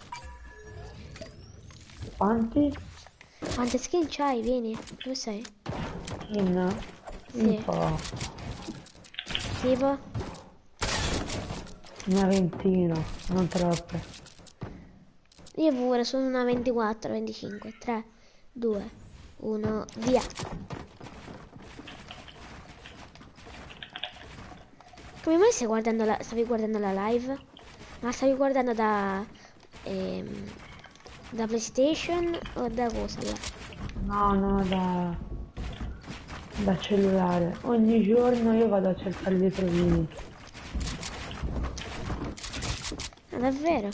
Quanti? Quante skin c'hai? Vieni. Dove sei? In... Sì. Un po'. Tipo? Una ventina, non troppe. Io pure sono una ventiquattro, venticinque. tre, due, uno, via. Come mai stai guardando la, stavi guardando la live? Ma stavi guardando da... Ehm, da PlayStation o da cosa là? No, no, da... da cellulare. Ogni giorno io vado a cercare dei provini. Ah, davvero?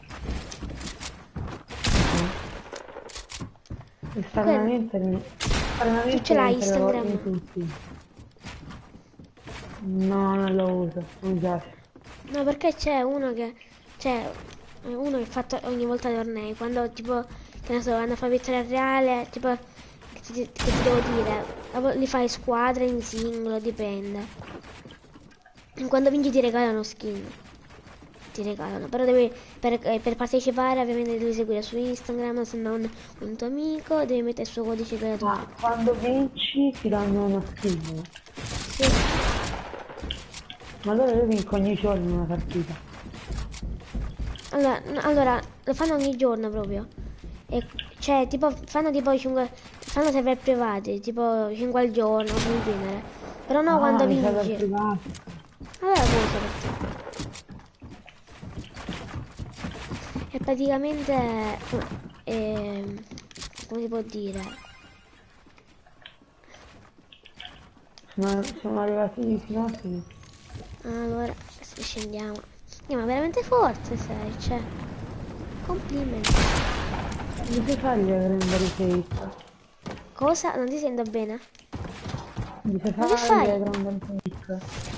E stranamente... mi- stranamente Tu ce l'hai mi trovo Instagram? in tutti. No, non lo uso, non mi piace. No, perché c'è uno che... C'è uno che fa to- ogni volta tornei. Quando tipo, che ne so, vanno a fare vittoria reale, tipo... Che ti, che ti devo dire? a vo- Li fai squadra, in singolo, dipende. Quando vinci ti regalano skin. Ti regalano, però devi, per, eh, per partecipare ovviamente devi seguire su Instagram, se no un, un tuo amico, devi mettere il suo codice creatore. Ma quando vinci ti danno uno skin. Sì. Ma allora io vinco ogni giorno una partita. Allora, no, allora, lo fanno ogni giorno proprio. E, cioè, tipo, fanno tipo cinque, fanno server privati, tipo cinque al giorno, così in genere. Però no, Ah, quando mi serve vinci. privato. Allora cosa per te? E praticamente, ehm, come si può dire? Sono, sono arrivati fino a qui. Allora, se scendiamo. Eh, ma veramente forte sei, cioè. Complimenti. Mi puoi fargli prendere fake? Cosa? Non ti sento bene? Mi puoi Ma che fargli fai? prendere fake?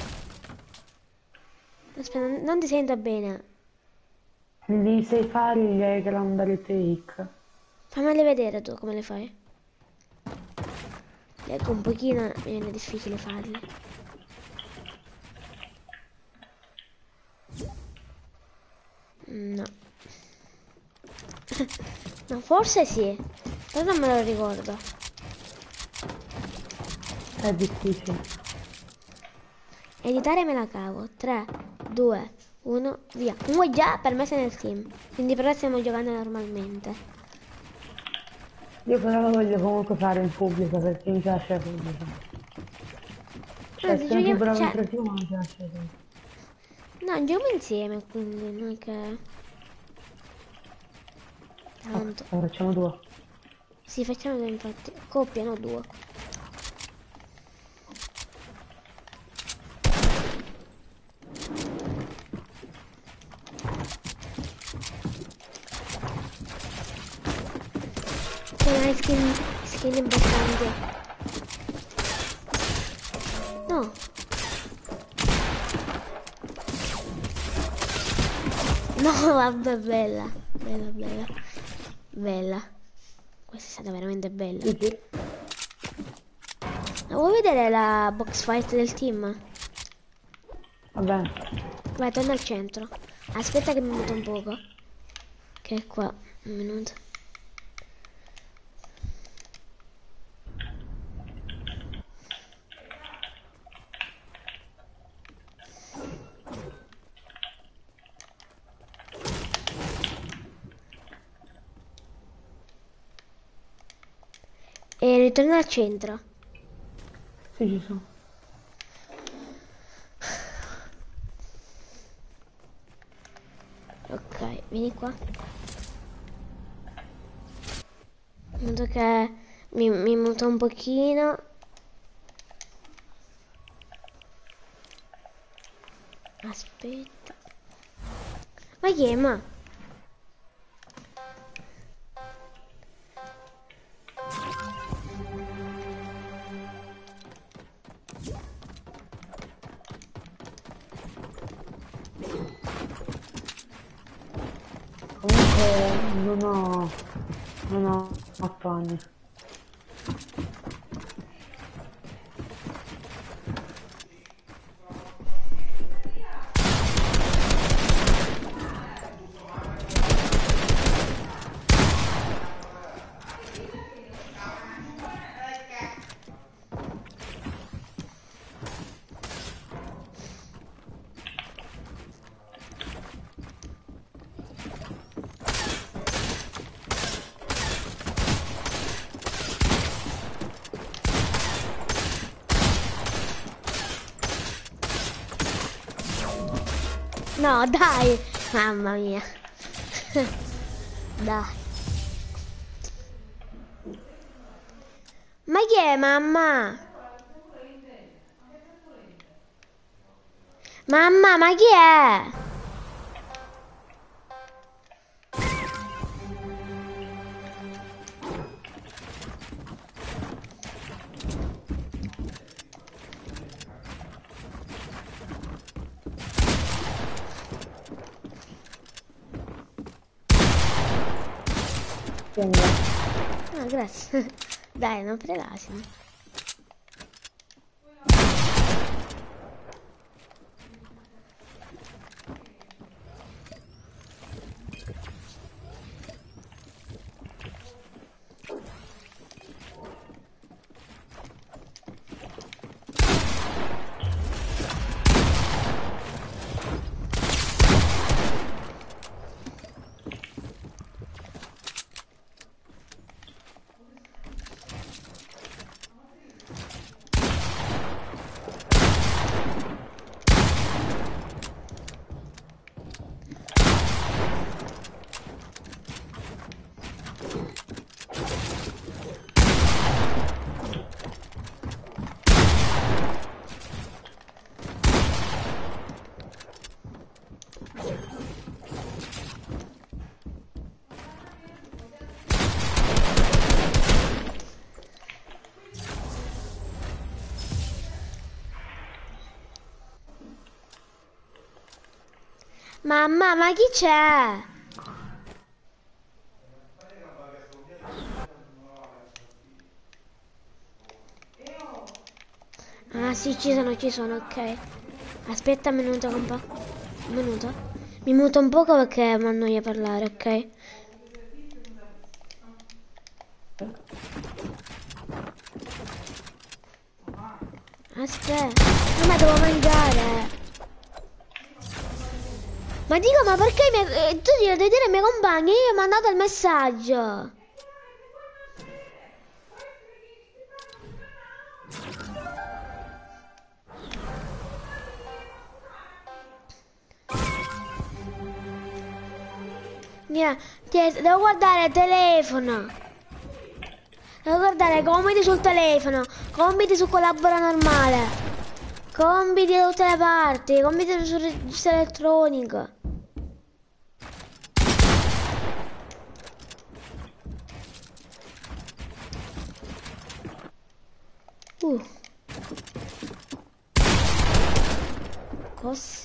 Aspetta, non, non ti sento bene. Gli sai fare gli grandi fake? Fammele vedere tu come le fai. Ecco, un pochino mi viene difficile farle. No. No, forse sì. Però non me lo ricordo. È difficile. Editare me la cavo. tre, due, uno, via. Comunque già per me sei nel team. Quindi però stiamo giocando normalmente. Io però lo voglio comunque fare in pubblico perché mi piace la pubblica. Cioè, Anzi, sono più giochiamo, bravo in cioè, creativo ma mi piace così. no, giochiamo insieme, quindi non è che Ok, tanto. allora facciamo due. Sì, facciamo due infatti, coppia, no due. C'è una skin, skin importante. No. No, vabbè, bella. Bella, bella. Bella. Questa è stata veramente bella. Sì, sì. Vuoi vedere la box fight del team? Va bene. Vai, torna al centro. Aspetta che mi muto un poco. Che è qua. Un minuto. E ritorna al centro. Sì, ci sono. Ok, vieni qua. Vedo che mi, mi muto un pochino. Aspetta. Ma chi è, ma? Comunque non ho... non ho affanni. No, dai! Mamma mia. Dai. Ma chi è, mamma? Mamma, ma chi è? Tengo. Ah, grazie. Dai, non per l'asino. Mamma, ma chi c'è? Ah sì, ci sono, ci sono, ok. Aspetta un minuto, compa. Un minuto. Mi muto un poco perché mi annoia parlare, ok? Aspetta, no, ma devo mangiare. Ma dico, ma perché mi... eh, tu devi dire ai miei compagni, io ho mandato il messaggio. Mia, ti- devo guardare il telefono. Devo guardare compiti sul telefono, compiti su collabora normale, compiti da tutte le parti, compiti sul registro elettronico. Uh. Cos.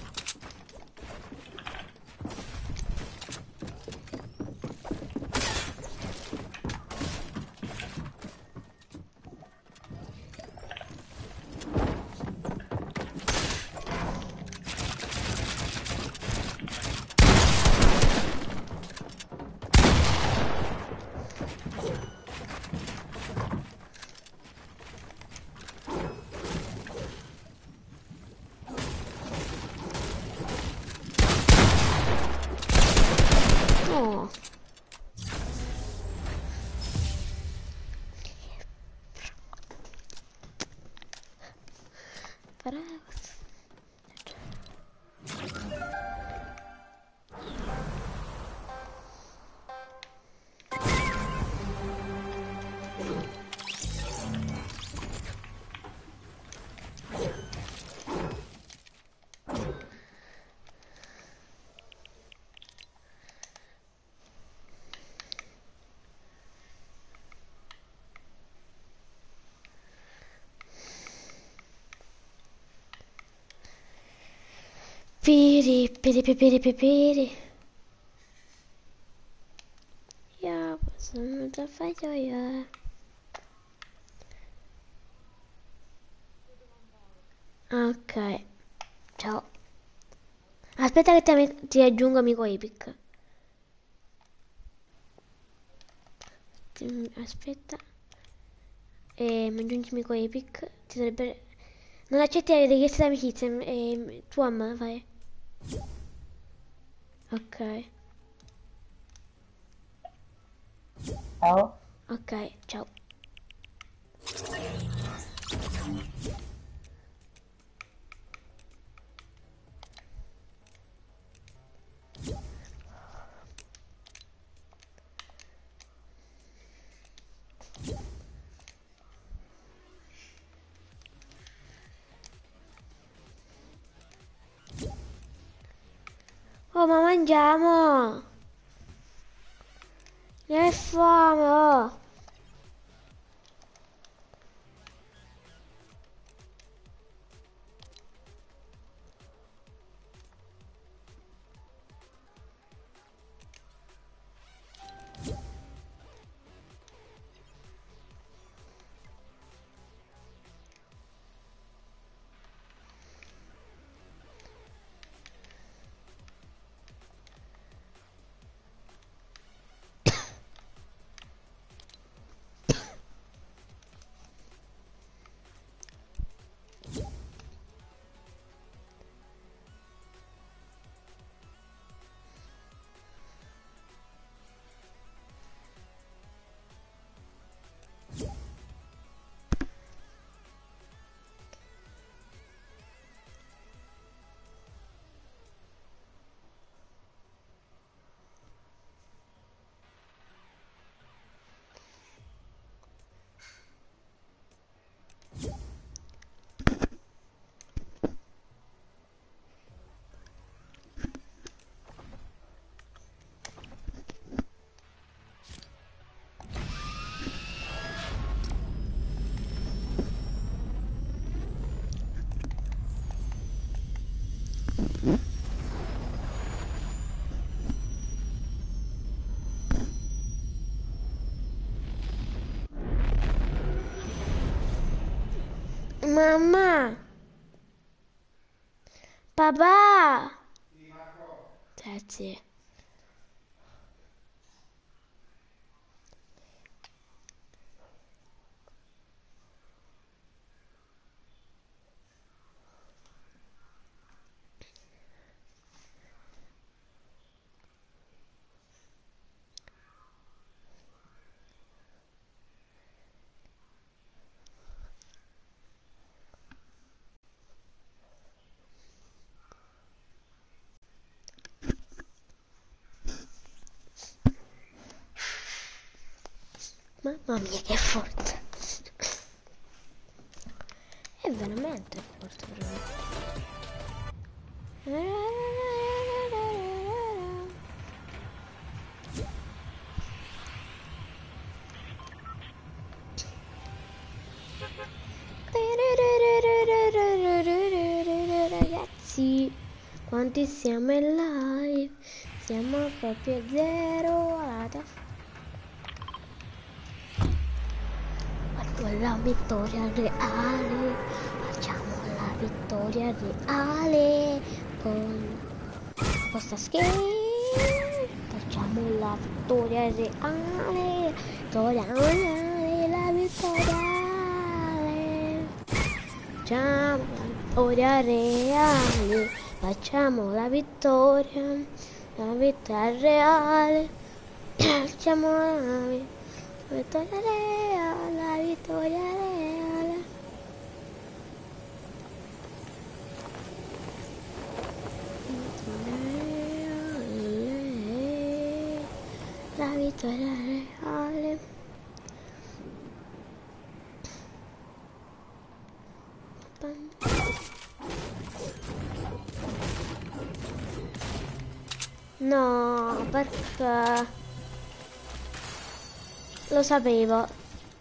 No. Prego. Piri, piri, piri, piri, piri, piri. Ya, pues no te fallo ya. Ok, ciao. Aspetta che ti, ti aggiungo amico Epic. Ti- Aspetta. E mi aggiungi amico Epic. Ti dovrebbe... Non accetti le richieste d'amicizia. E tu a me fai. Ok, Ciao. ok, ciao. Oh, ma mangiamo! Mi hai fame, oh! Mamma! Papà! Grazie. Mamma mia che forte. È veramente forte però. Ragazzi, quanti siamo in live? Siamo proprio a zero. Facciamo la vittoria reale. Facciamo la vittoria reale con questa skin. Facciamo la vittoria reale. Vittoria reale, la vittoria reale. Facciamo la vittoria reale. Facciamo la vittoria. La vittoria reale. Facciamo la vittoria reale. La vittoria reale. La vittoria reale. No, perché lo sapevo.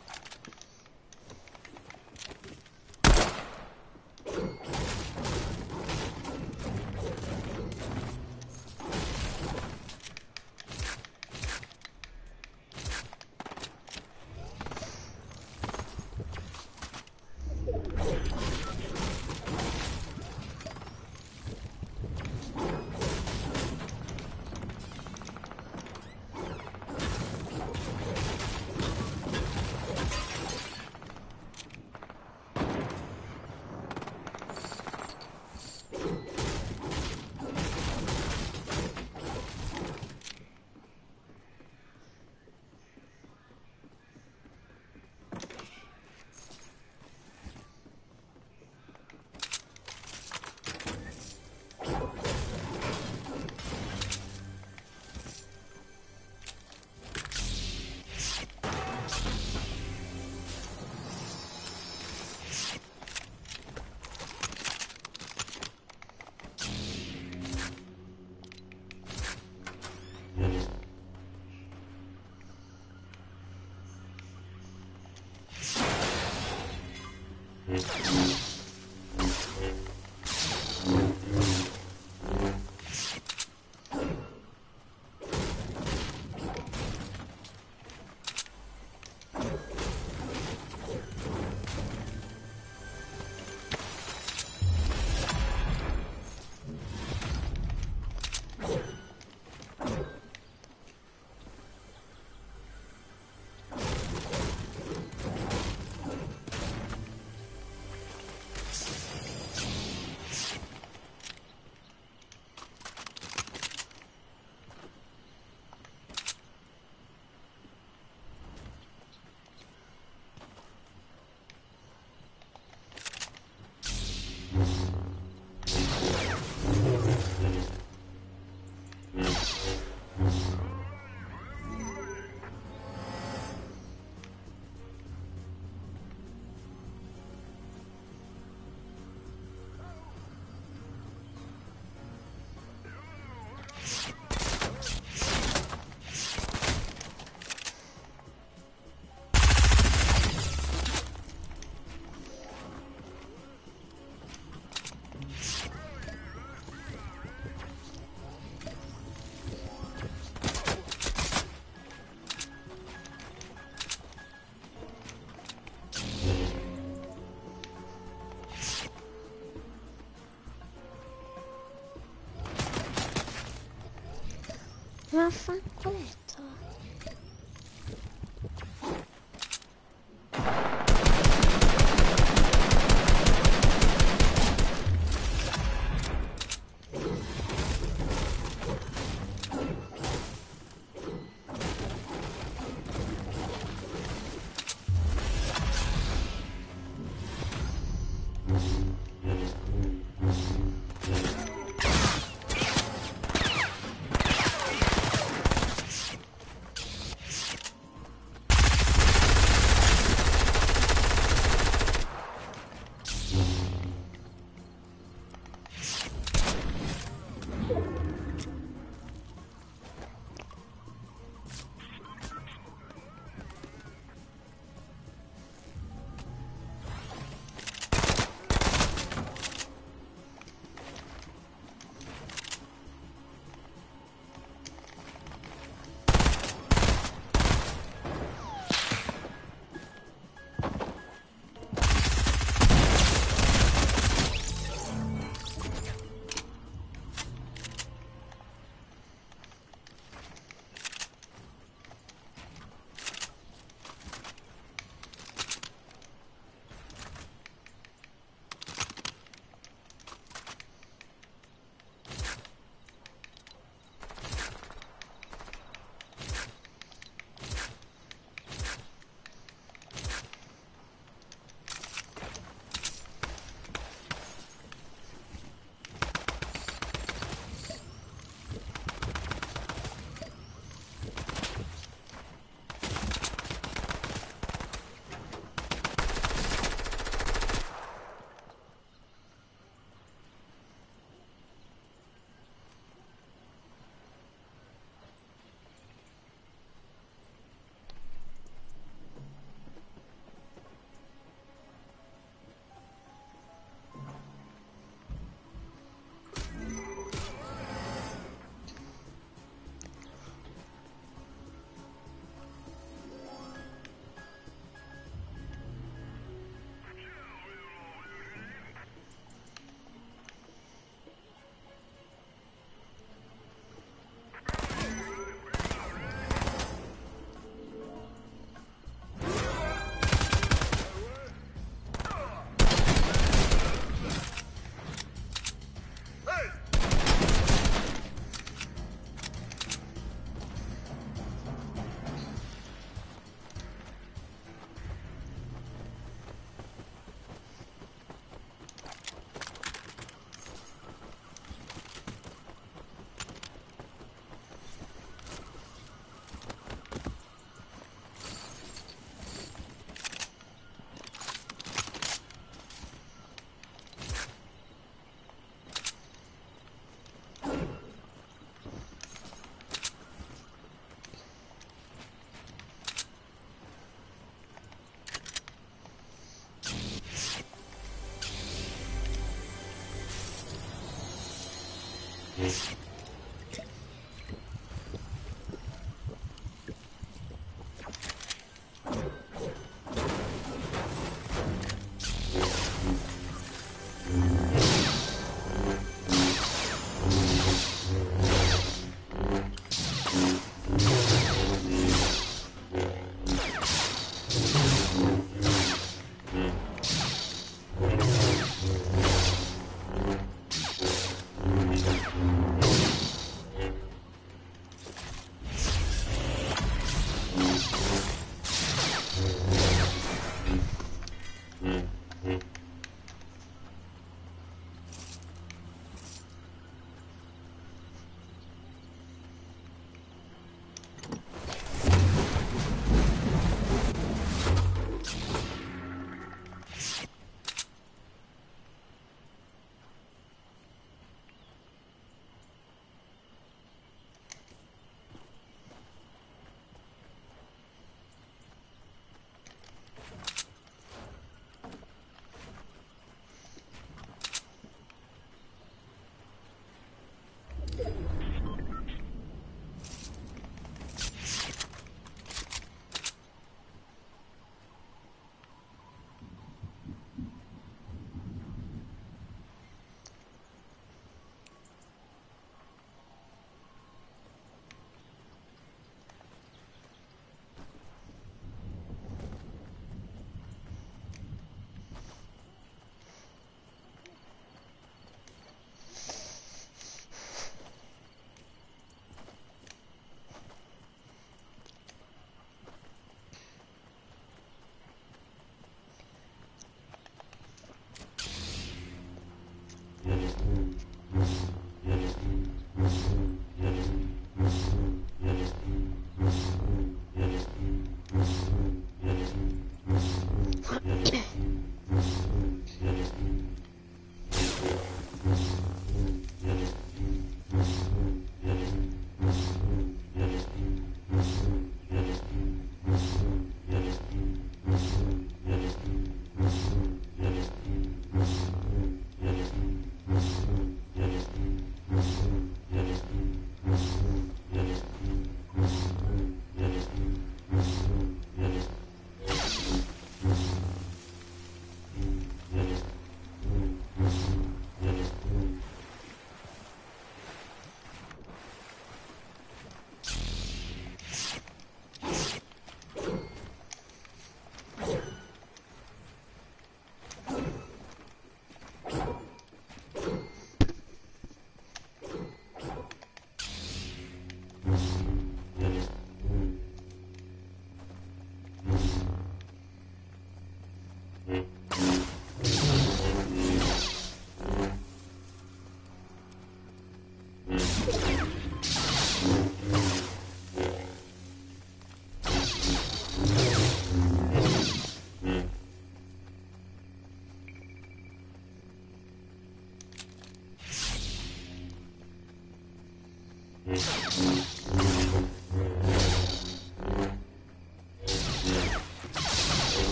Vaffanculetto.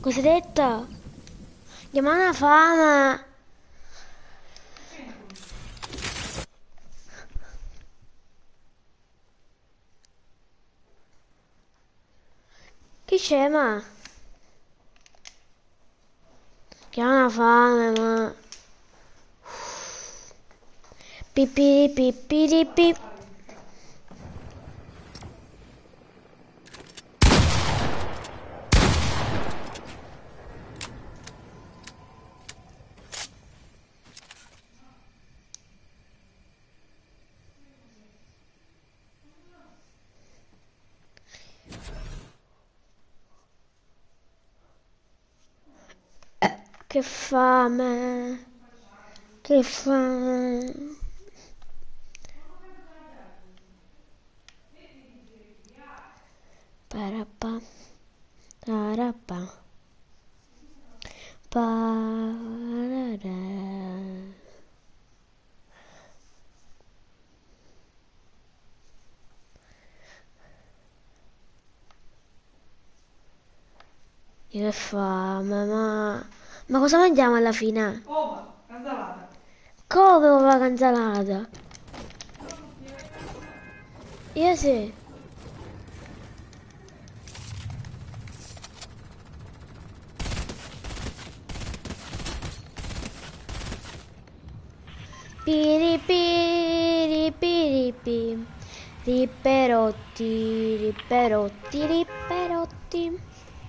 Cosa hai detto? Chiama una fama. Chi c'è, ma? Chiama una fame, ma. Pipiri pipiri pip. Che fame. Che fame. Parappa. Tarappa. Parara. Che fame, ma... Ma cosa mangiamo alla fine? Ova, canzalata. Come uova canzalata? Io sì. Piri piri piri pi. Ripperotti, ripperotti, ripperotti.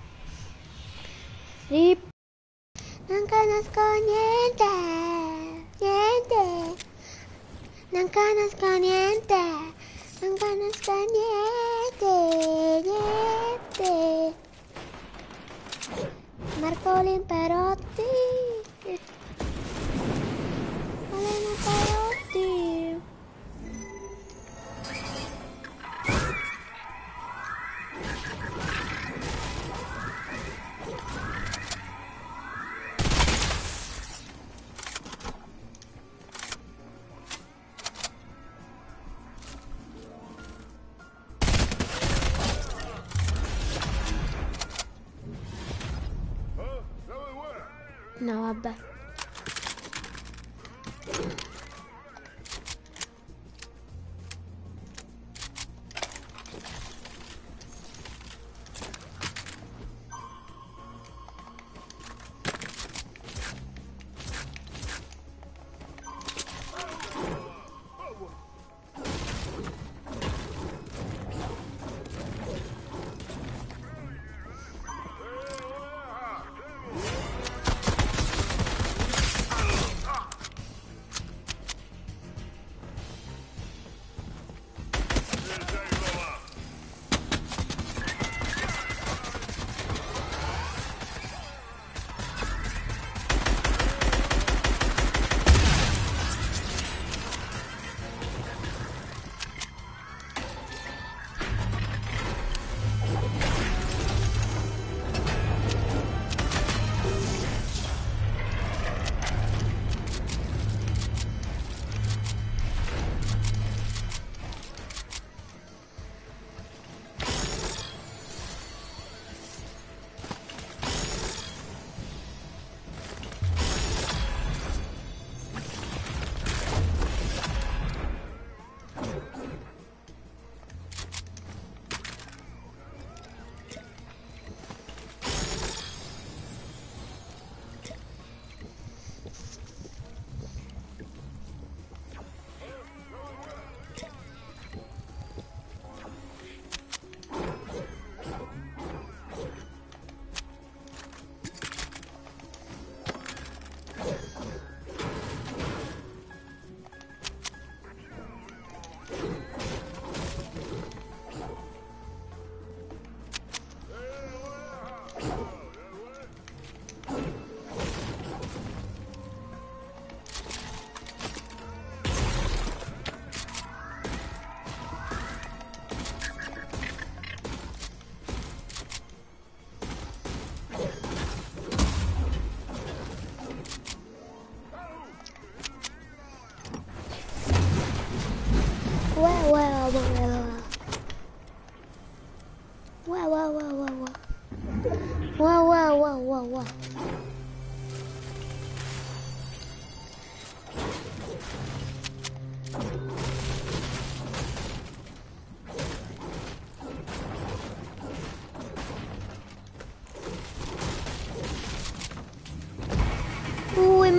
Rip... Non conosco niente, niente. Non conosco niente, non conosco niente, niente. Marco Limperotti. Elena Perotti. No, vabbè.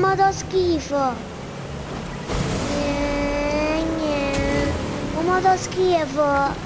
modo schifo. Eh, niente. Un modo schifo.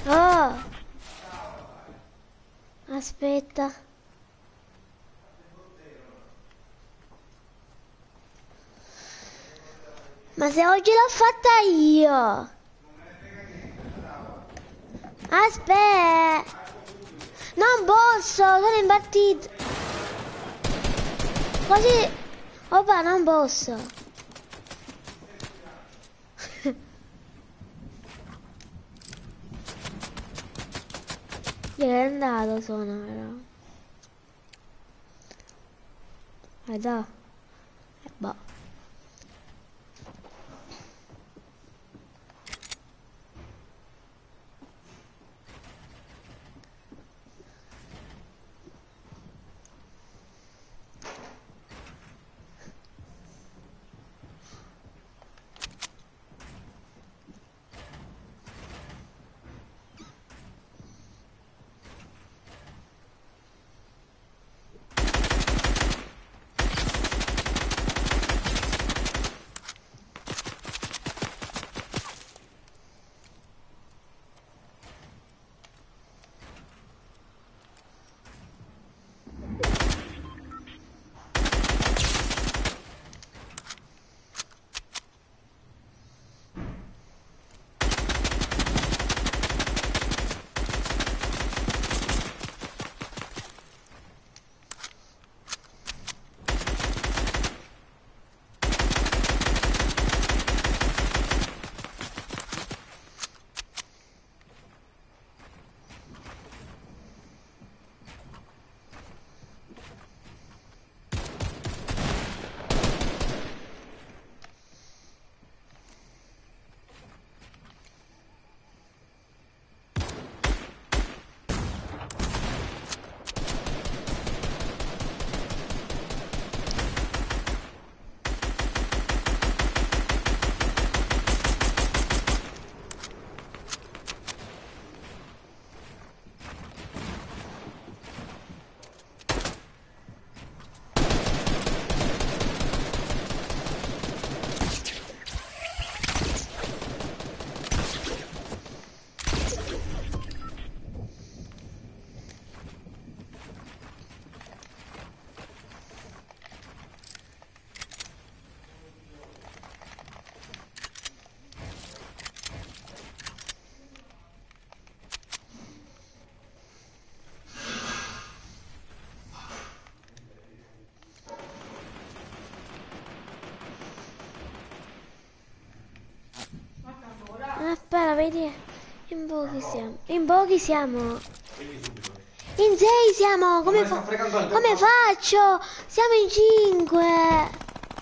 Oh! Aspetta. Ma se oggi l'ho fatta io. Aspetta. Non posso, sono imbattito. Così. Oppa, non posso. Io è andato, sono però. Vai da. Eh, boh. Aspetta, vedi? In pochi siamo. In pochi siamo. In sei siamo. Come, fa come faccio? Siamo in cinque.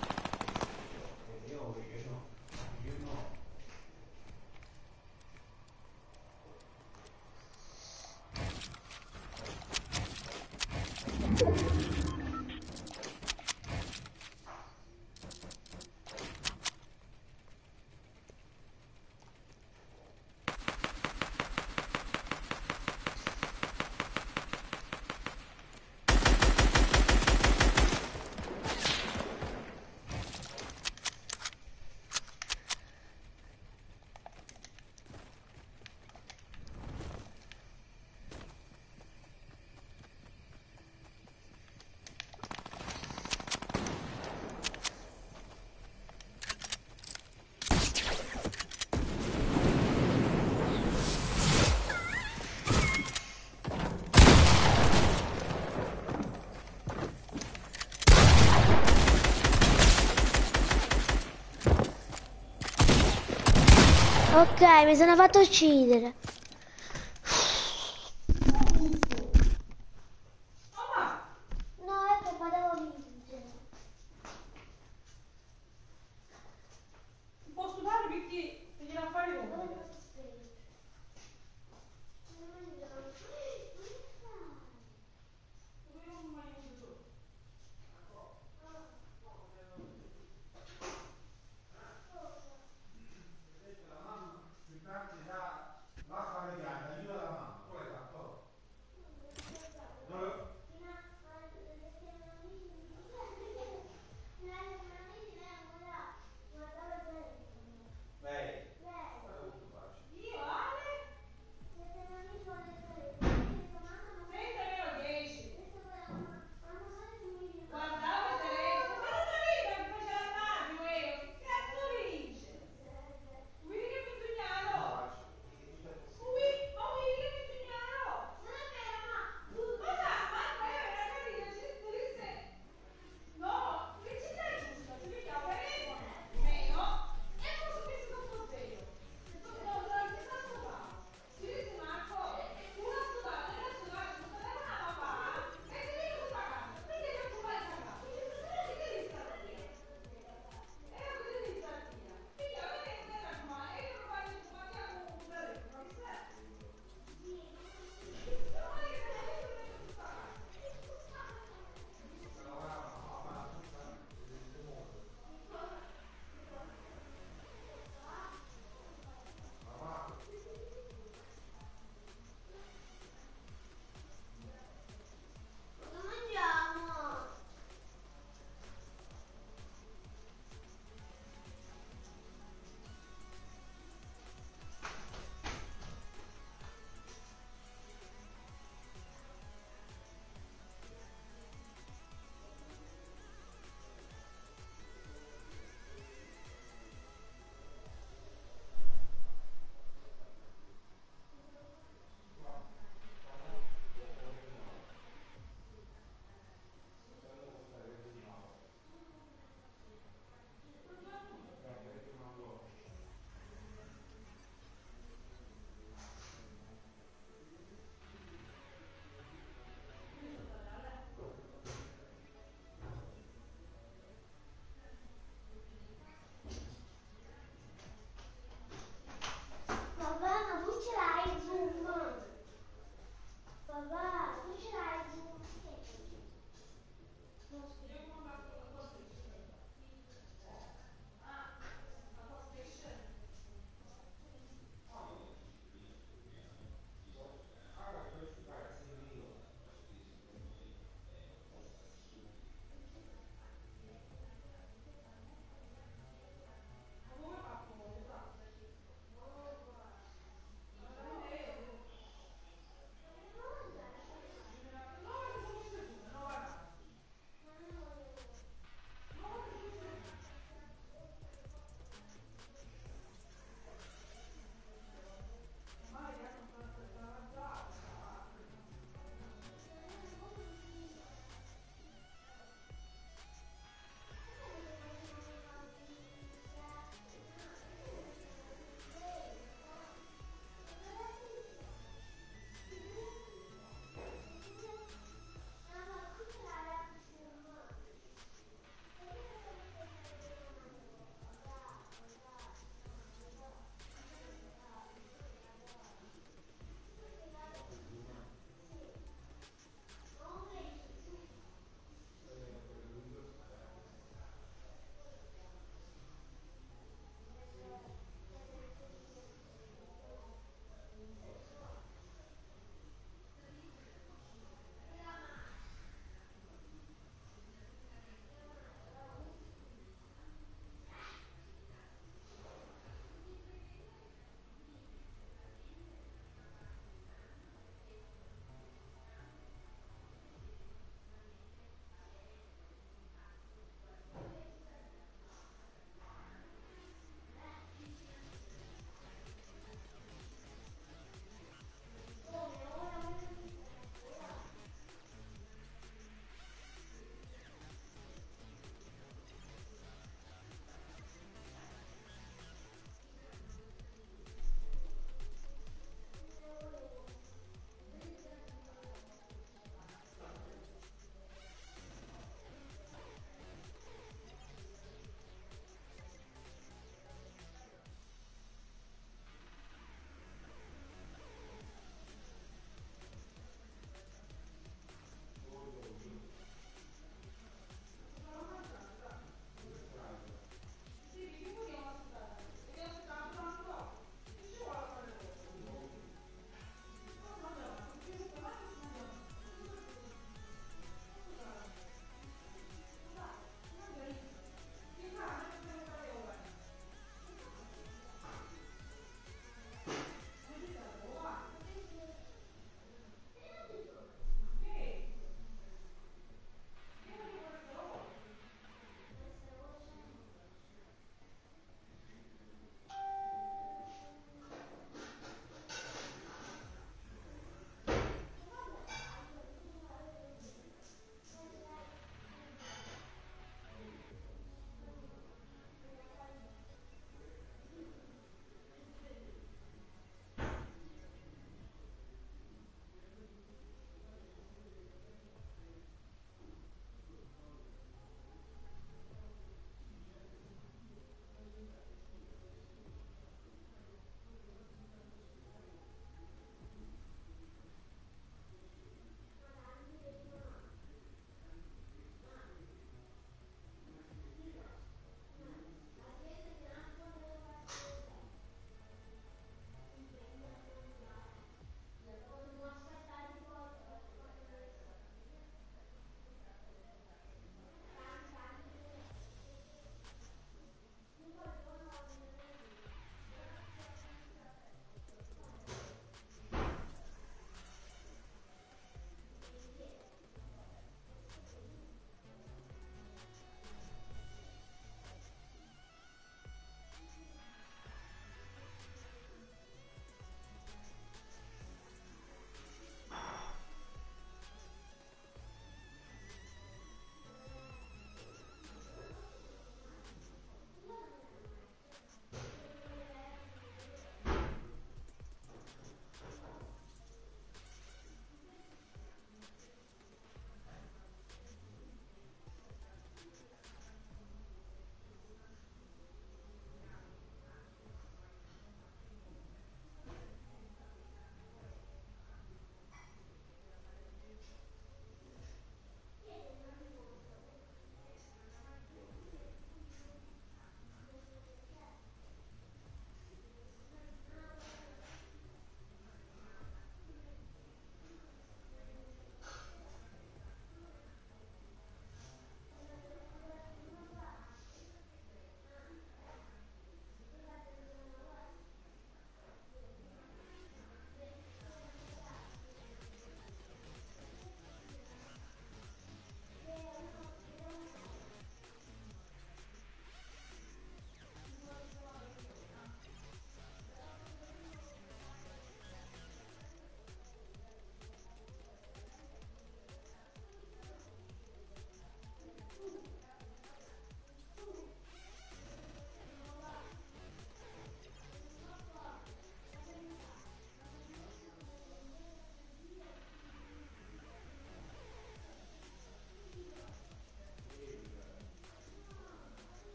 Ok, mi sono fatto uccidere. No, è che devo vincere. Posso dare perché mi gliela fare con Beh,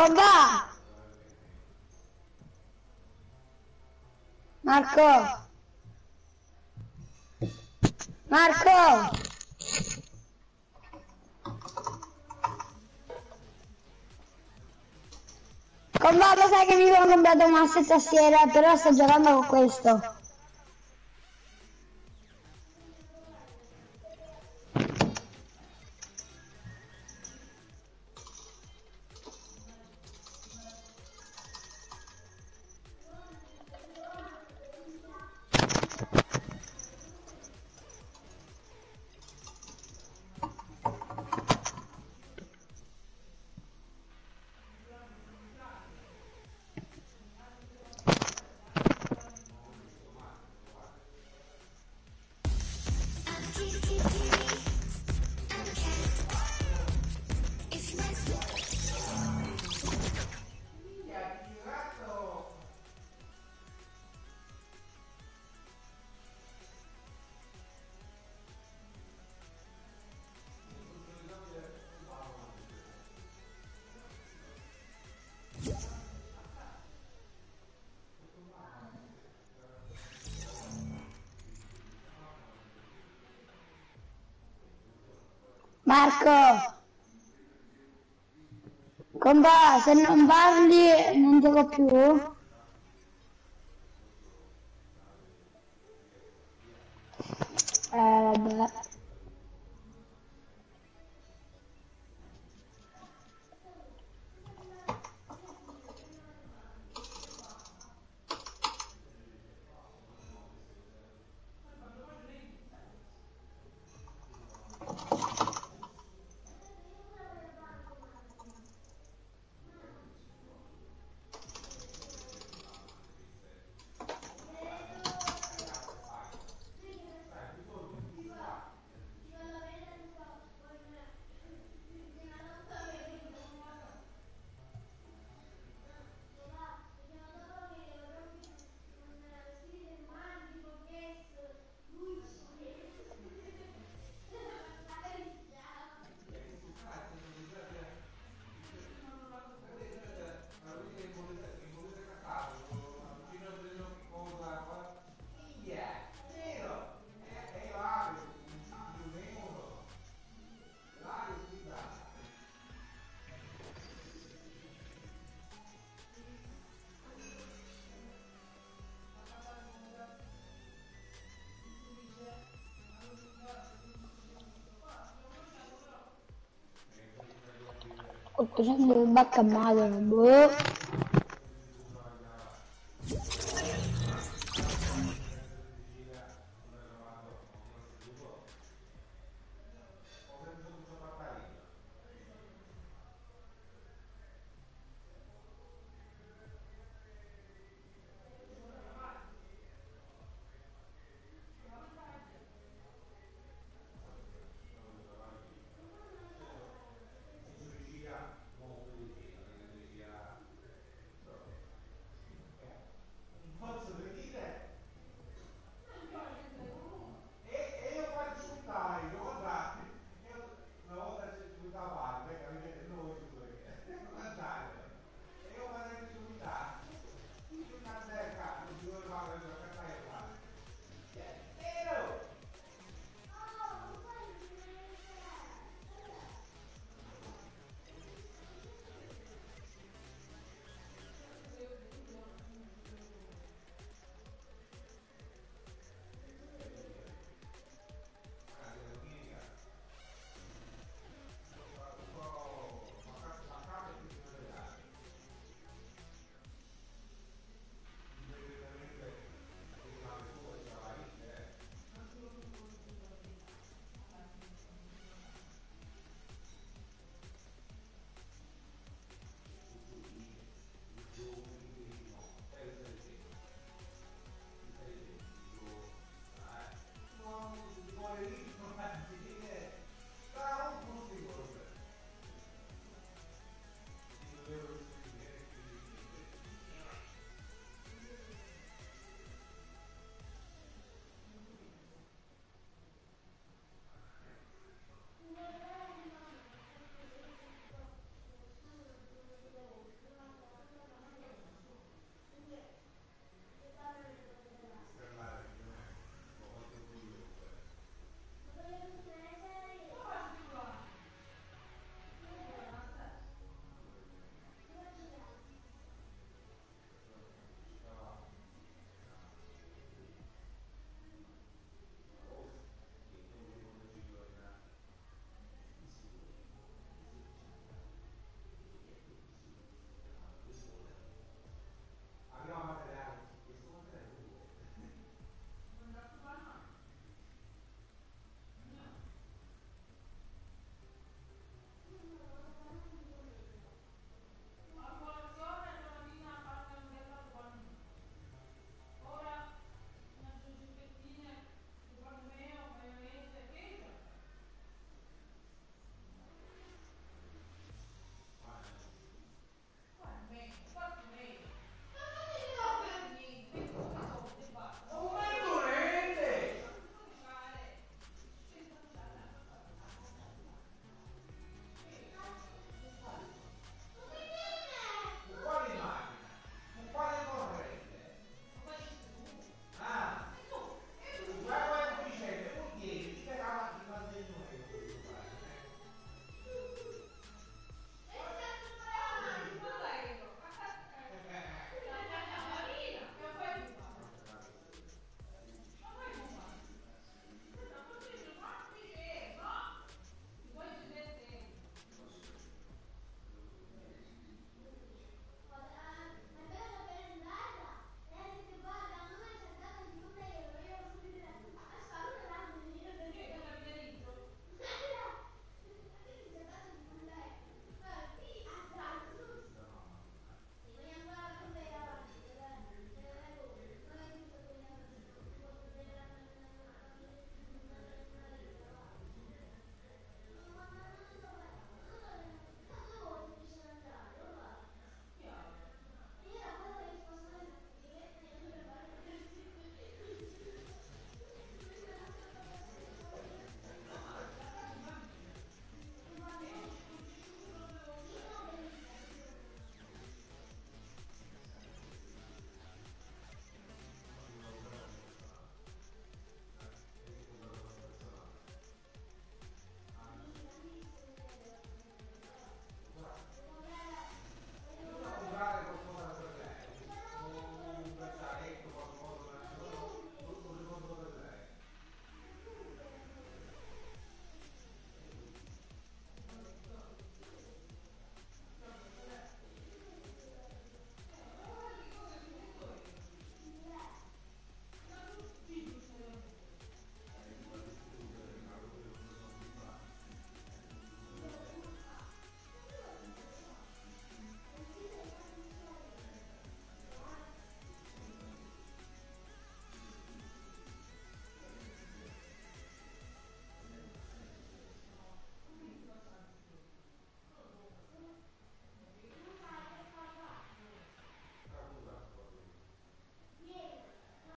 Com'è? Marco! Marco! Com'è? Lo sai che mi sono comprato un asset stasera, però sto giocando con questo. Marco! Com'è? Se non parli non gioco più? Eh, vabbè. ottocento il bacca a madre, boh.